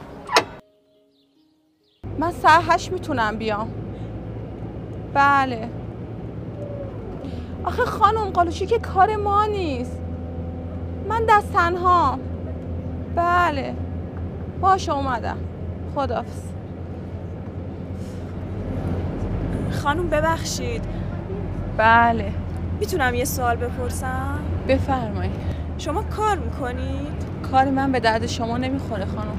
من ساعت 8 میتونم بیام. بله. آخه خانم قالوچی که کار ما نیست. من دست تنها. بله. باشه اومدم. خداحافظ. خانم ببخشید. بله. میتونم یه سوال بپرسم؟ بفرمایید. شما کار میکنید؟ کار من به درد شما نمیخوره خانم.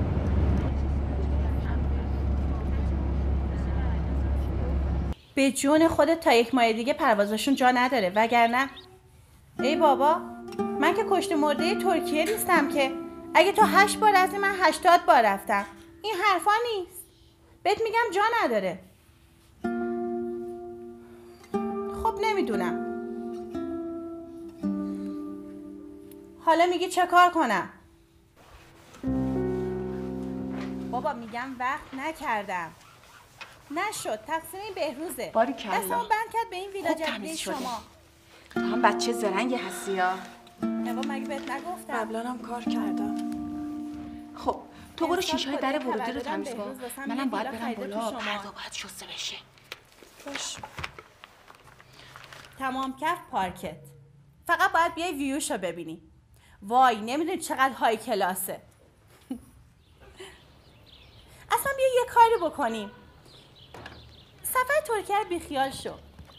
به جون خودت تا 1 ماه دیگه پروازشون جا نداره وگرنه. ای بابا من که کشته مرده ترکیه نیستم که. اگه تو 8 بار رفتی من 80 بار رفتم. این حرفا نیست. بهت میگم جا نداره. خب نمیدونم. حالا میگی چه کار کنم؟ بابا میگم وقت نکردم. نشد. تقسیم این بهروزه. باریکلا. دستمو بند کرد به این ویلا جدید شما. تو هم بچه زرنگی هستی یا؟ بابا مگه بهت نگفتم؟ قبلا هم کار کردم. خب تو برو شیشه‌های در ورودی رو تمیز کن. منم باید برم بالا. پرده باید شسته بشه. باش. تمام کف پارکت. فقط باید بیای ویوشو ببینی. وای نمیدونی چقدر های کلاسه. اصلا بیا یه کاری بکنیم. سفر ترکیه رو بیخیال شو.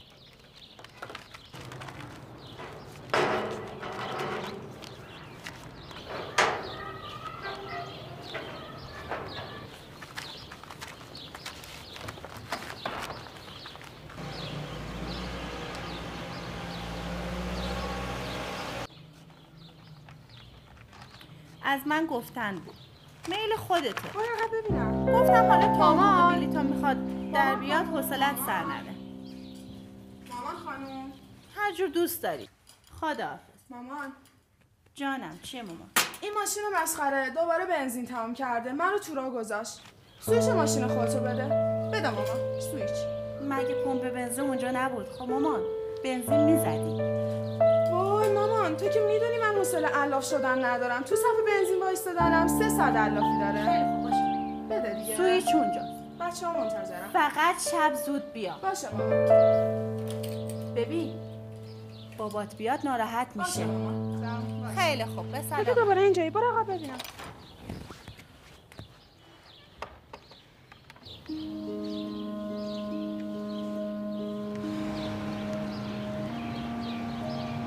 از من گفتن بود. میل خودته. ببینم. گفتم حالا تا بلیطا میخواد در بیاد حوصلت سر نره. مامان خانوم. هر جور دوست داری. خداحافظ. مامان. جانم چیه مامان؟ این ماشین مسخره دوباره بنزین تمام کرده. منو تو راه گذاشت. سویچ ماشین خودتو بده. بده مامان. سویچ. مگه پمپ بنزین اونجا نبود؟ خب مامان بنزین میزدی. وای مامان تو که میدونی من حوصله علاف شدن ندارم. تو صف بنزین وایستادنم 3 ساعت علافی داره. خیلی خوب باشه. بده دیگه. سویچ اونجا. بچه‌ها منتظرم. فقط شب زود بیا. باشه مامان. ببین بابات بیاد ناراحت میشه. خیلی خوب به سلام. تو دوباره اینجایی برو آقا ببینم.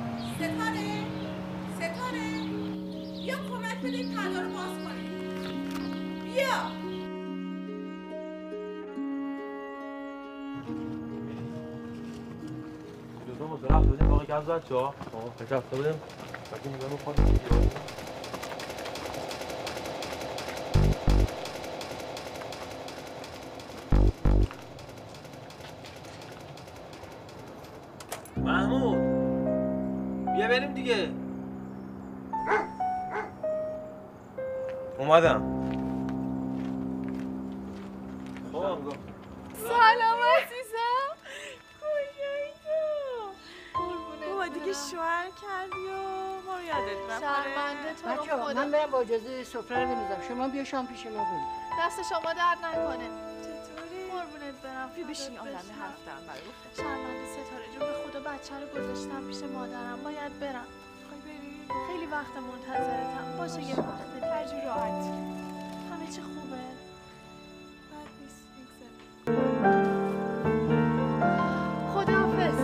ستاره بیا کمک بده این پرده رو باز کنیم. بیا. رفت بودیم باقی گز بچه ها فکر رفته بودیم باقی نگاه میخوادیم محمود بیا بریم دیگه. اومدم. سلام عزیزم. کجایی تو؟ بابا دیگه شوهر کردی و ما رو یادت نکنه. شرمنده تو رو بچه‌ها خدا. من برم با اجازه سفره رو بمیزم. شما بیا شام پیش ما بریم. دست شما درد نکنه. چطوری؟ قربونت برم. بشین آدم حرف دارم برای گفتن. شرمنده ستاره جون، به خدا بچه رو گذاشتم پیش مادرم، باید برم. میخوای بری؟ خیلی وقت منتظرتم. باشه یه وقت هر جور راحت. همه چی خوبه؟ بد نیست. میگذره. خداحافظ.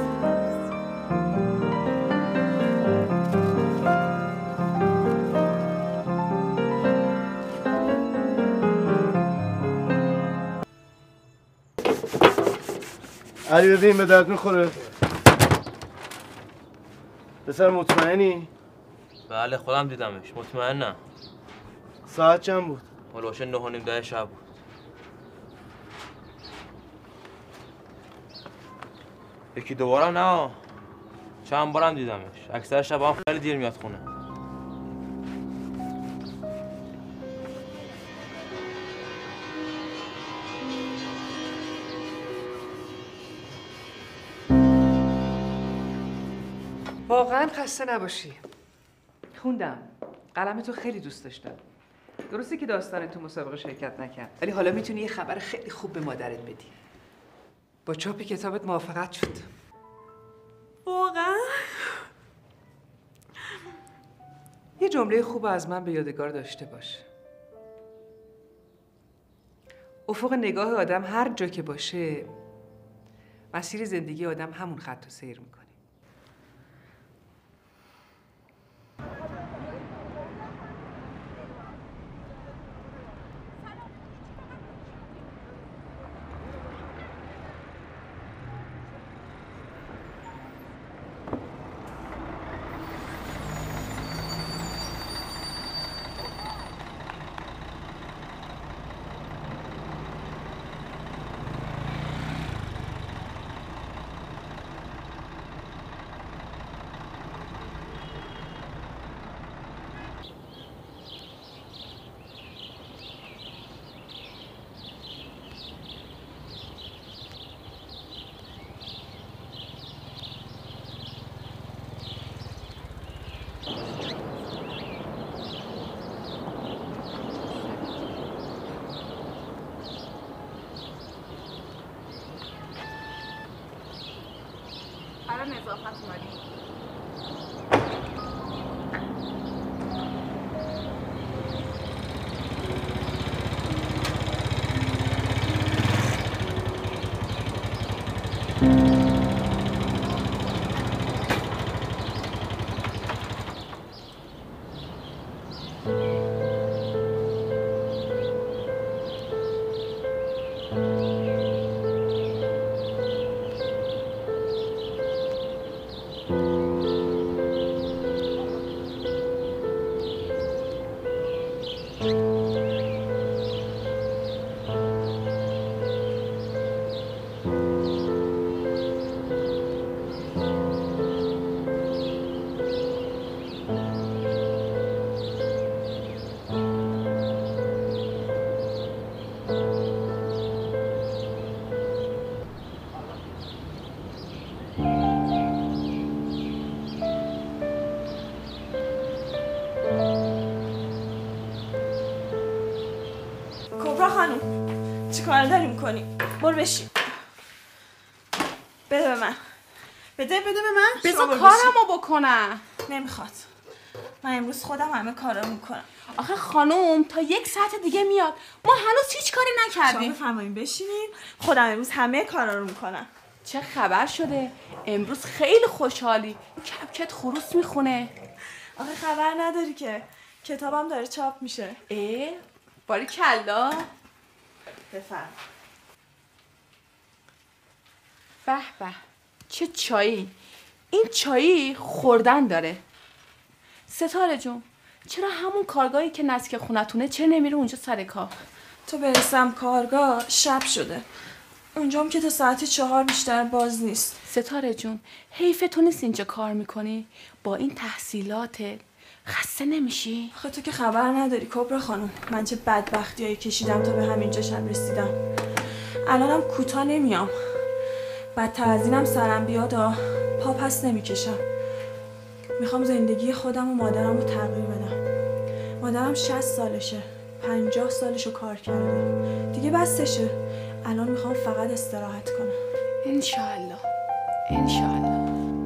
علی ببین به درد میخوره. پسر مطمئنی؟ بله خودم دیدمش. مطمئنم. ساعت چند بود؟ هلوش 9:30 10 شب بود. یکی دوبارم نه، چند بارم دیدمش. اکثر شبا هم خیلی دیر میاد خونه. واقعا خسته نباشی. خوندم. قلم تو خیلی دوست داشتم. درسته که داستان تو مسابقه شرکت نکرد، ولی حالا میتونی یه خبر خیلی خوب به مادرت بدی. با چاپ کتابت موافقت شد. واقعا؟ یه جمله خوب از من به یادگار داشته باش. افق نگاه آدم هر جا که باشه، مسیر زندگی آدم همون خط رو سیر میکنه. الان اضافت اومدی. کبرا خانوم چیکار داری میکنی؟ برو بشین. بده به من. بده به من. بذار کارمو بکنم. نمیخواد. من امروز خودم همه کارا میکنم. آخه خانوم تا 1 ساعت دیگه میاد. ما هنوز هیچ کاری نکردیم. شما بفرمایید بشینین. خودم امروز همه کارا رو میکنم. چه خبر شده؟ امروز خیلی خوشحالی. کپکت خروس میخونه. آخه خبر نداری که کتابم داره چاپ میشه. باری کلا. بفرم. به به چه چایی. این چایی خوردن داره. ستاره جون چرا همون کارگاهی که نزدیک خونتونه چرا نمیره اونجا سر کار؟ تو برسم کارگاه شب شده. اونجام که تا ساعت 4 بیشتر باز نیست. ستاره جون حیف تو نیست اینجا کار میکنی؟ با این تحصیلاتت خسته نمیشی؟ آخه تو که خبر نداری کبرا خانم، من چه بدبختیایی کشیدم تا به همینجاشم رسیدم. الانم کوتاه نمیام. بدتر از اینم سرم بیاد پا پس نمیکشم. میخوام زندگی خودم و مادرم رو تغییر بدم. مادرم 60 سالشه، 50 سالشو کار کرده، دیگه بسشه. الان میخوام فقط استراحت کنم. انشالله انشالله.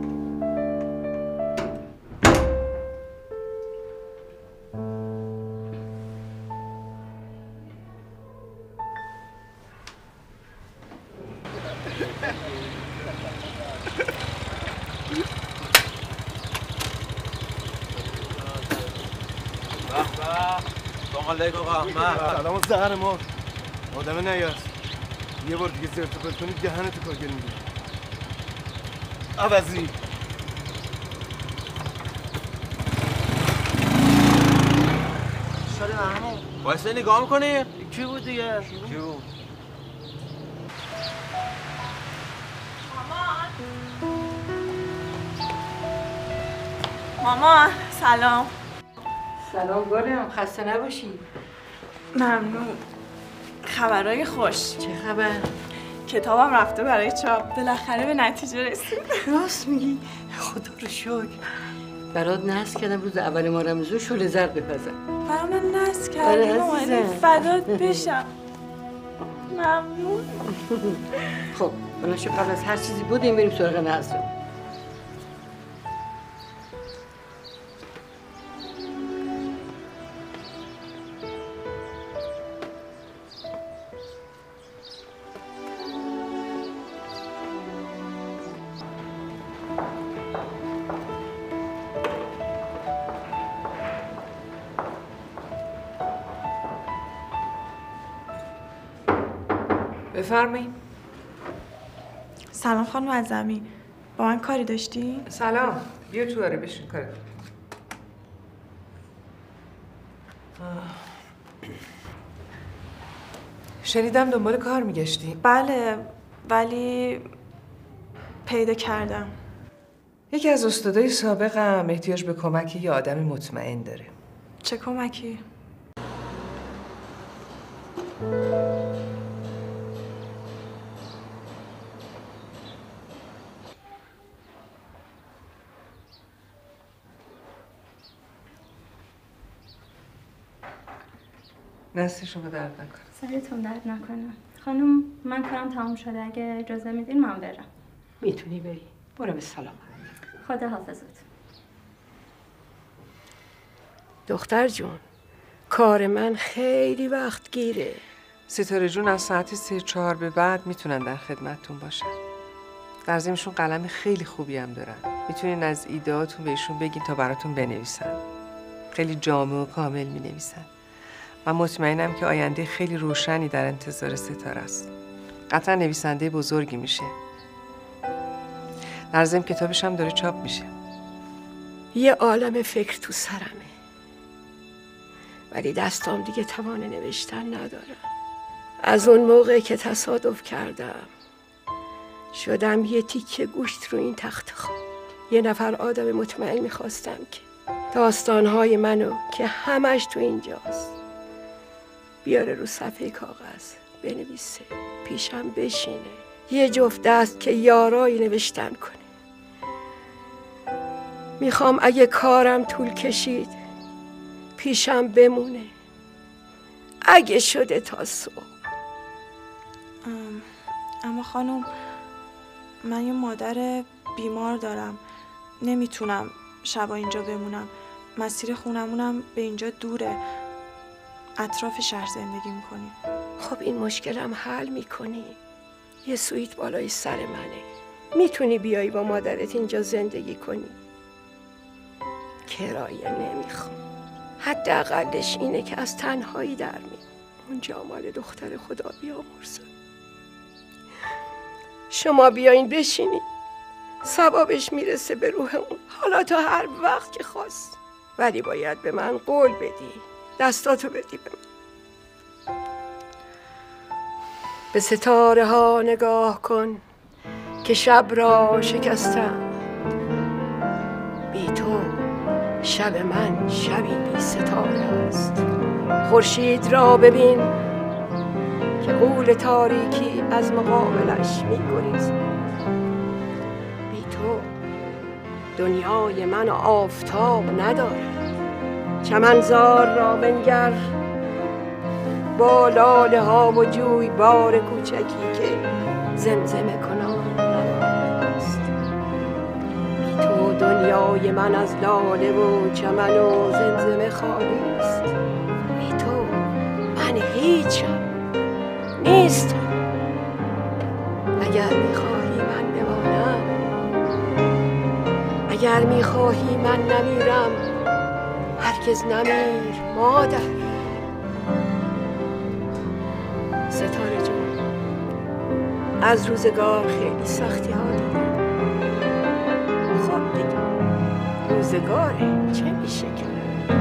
سلام زهر ما آدم نیاز. یه بار دیگه زرت و پرت کنی دهنتو کاگل میگیرم. عوضی شده همون واسه نگاه میکنی؟ کی بود دیگه؟ کی بود؟ مامان سلام. سلام گلم، خسته نباشی. ممنون. خبرای خوش. چه خبر؟ کتابم رفته برای چاپ. بالاخره به نتیجه رسید. راست میگی؟ خدا رو شکر. برات نصب کردم روز اول ما رمضان شعله زرد بپزم. برای من نصب کردی مامان، فدات بشم. ممنون. خب بلاشو قبل از هر چیزی بودیم بریم سراغ نظرم. بفرمایید. سلام خانم عظمی، با من کاری داشتی؟ سلام، بیا تو. آره بشین کارت. شنیدم دنبال کار میگشتی؟ بله، ولی پیدا کردم. یکی از استادای سابقم احتیاج به کمک یه آدم مطمئن داره. چه کمکی؟ دست شما درد نکنه. سرتون درد نکنه. خانم من کارم تمام شده، اگه اجازه میدین من برم. میتونی بری. برو به سلامت. خدا حافظت. دختر جون، کار من خیلی وقت گیره. ستاره جون از ساعت 3-4 به بعد میتونن در خدمتتون باشن. در ضمنشون قلم خیلی خوبی هم دارن. میتونین از ایده‌هاتون بهشون بگین تا براتون بنویسن. خیلی جامع و کامل مینویسن. من مطمئنم که آینده خیلی روشنی در انتظار ستاره است. قطعا نویسنده بزرگی میشه. در ضمن کتابش هم داره چاپ میشه. یه عالم فکر تو سرمه، ولی دستام دیگه توان نوشتن ندارم. از اون موقع که تصادف کردم شدم یه تیکه گوشت رو این تخت خواب. یه نفر آدم مطمئن میخواستم که داستانهای منو که همش تو اینجاست بیاره رو صفحه کاغذ بنویسه، پیشم بشینه، یه جفت دست که یارایی نوشتن کنه. میخوام اگه کارم طول کشید پیشم بمونه، اگه شده تا صبح. اما خانم من یه مادر بیمار دارم، نمیتونم شبا اینجا بمونم. مسیر خونمونم به اینجا دوره، اطراف شهر زندگی میکنیم. خب این مشکلم حل میکنی. یه سویت بالای سر منه، میتونی بیایی با مادرت اینجا زندگی کنی. کرایه نمیخوام، حداقلش اینه که از تنهایی در میام. اون جمال دختر خدا بیامرزه. شما بیاین بشینید، ثوابش میرسه به روحمون، حالا تا هر وقت که خواست. ولی باید به من قول بدی، دستاتو بدی به من. به ستاره ها نگاه کن که شب را شکستم. بی تو شب من شبی بی ستاره است. خورشید را ببین که غول تاریکی از مقابلش می‌گریزد. بی تو دنیای من آفتاب ندارد. چمنزار را بنگر با لاله ها و جوی بار کوچکی که زمزمه کنان است. بی تو دنیای من از لاله و چمن و زمزمه خالی است. بی تو من هیچم نیستم. اگر میخواهی من بمانم، اگر میخواهی من نمیرم، هرگز نمیر مادر. ستاره جان، از روزگار خیلی سختی ها دیدم. خب دیگه روزگاره، چه میشه کرد؟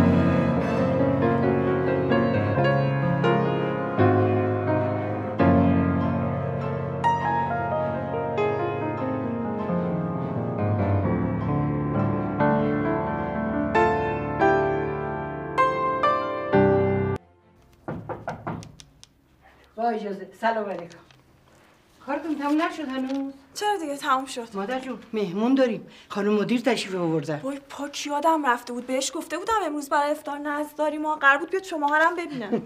با اجازه. سلام علیکم. کارتون تموم نشد هنوز؟ چرا دیگه تموم شد؟ مادر جون مهمون داریم. خانم مدیر تشریف آوردن. وای پاک یادم رفته بود، بهش گفته بودم امروز برای افطار نزد داریم و قرار بود بیاد شماها رو هم ببینه.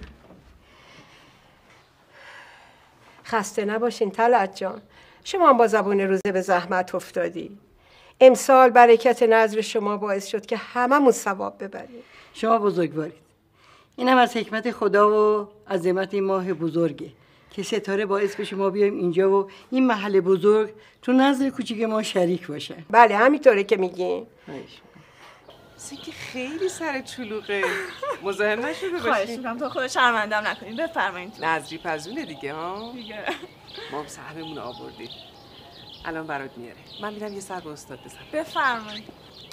خسته نباشین طلعت جان. شما هم با زبون روزه به زحمت افتادی. امسال برکت نظر شما باعث شد که هممون ثواب ببریم. شما بزرگوارید. اینم از حکمت خدا و عظمت این ماه بزرگه که ستاره باعث بشه ما بیایم اینجا و این محل بزرگ تو نظر کوچیک ما شریک باشه. بله همینطوره که میگین. که خیلی سر چلوغه. مزاحم نشده باشین. خواهش میکنم تا خود شرمندم نکنین. بفرمایید. نظری پزونه دیگه ها؟ دیگه. ما هم سهممون آوردیم. الان برات میاره. من میرم یه سر به استاد بزنم. بفرمایید.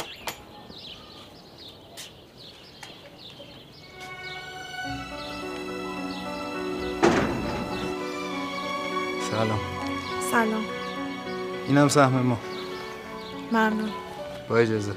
سلام. سلام. اینم سهم ما. ممنون. با اجازه.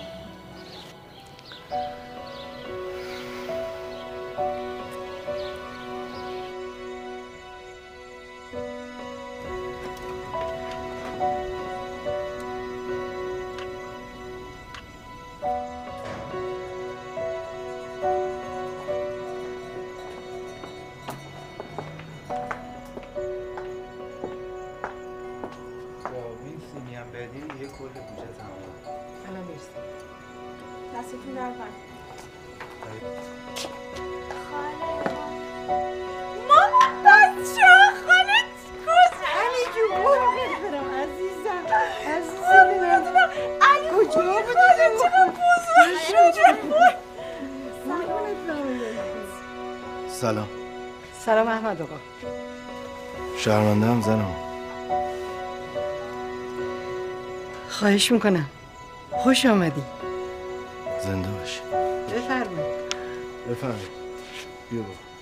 دستتون در کن. ماما بچه خانه کجا؟ علی جون قربونت برم عزیزم. قربونت علی کجا بودی؟ چقدر بزرگ شده. سلام. سلام احمد آقا. شرمنده هم زنم. خواهش میکنم. خوش آمدی. زنده باشی. بفرمایید. بفرمایید. بیا با.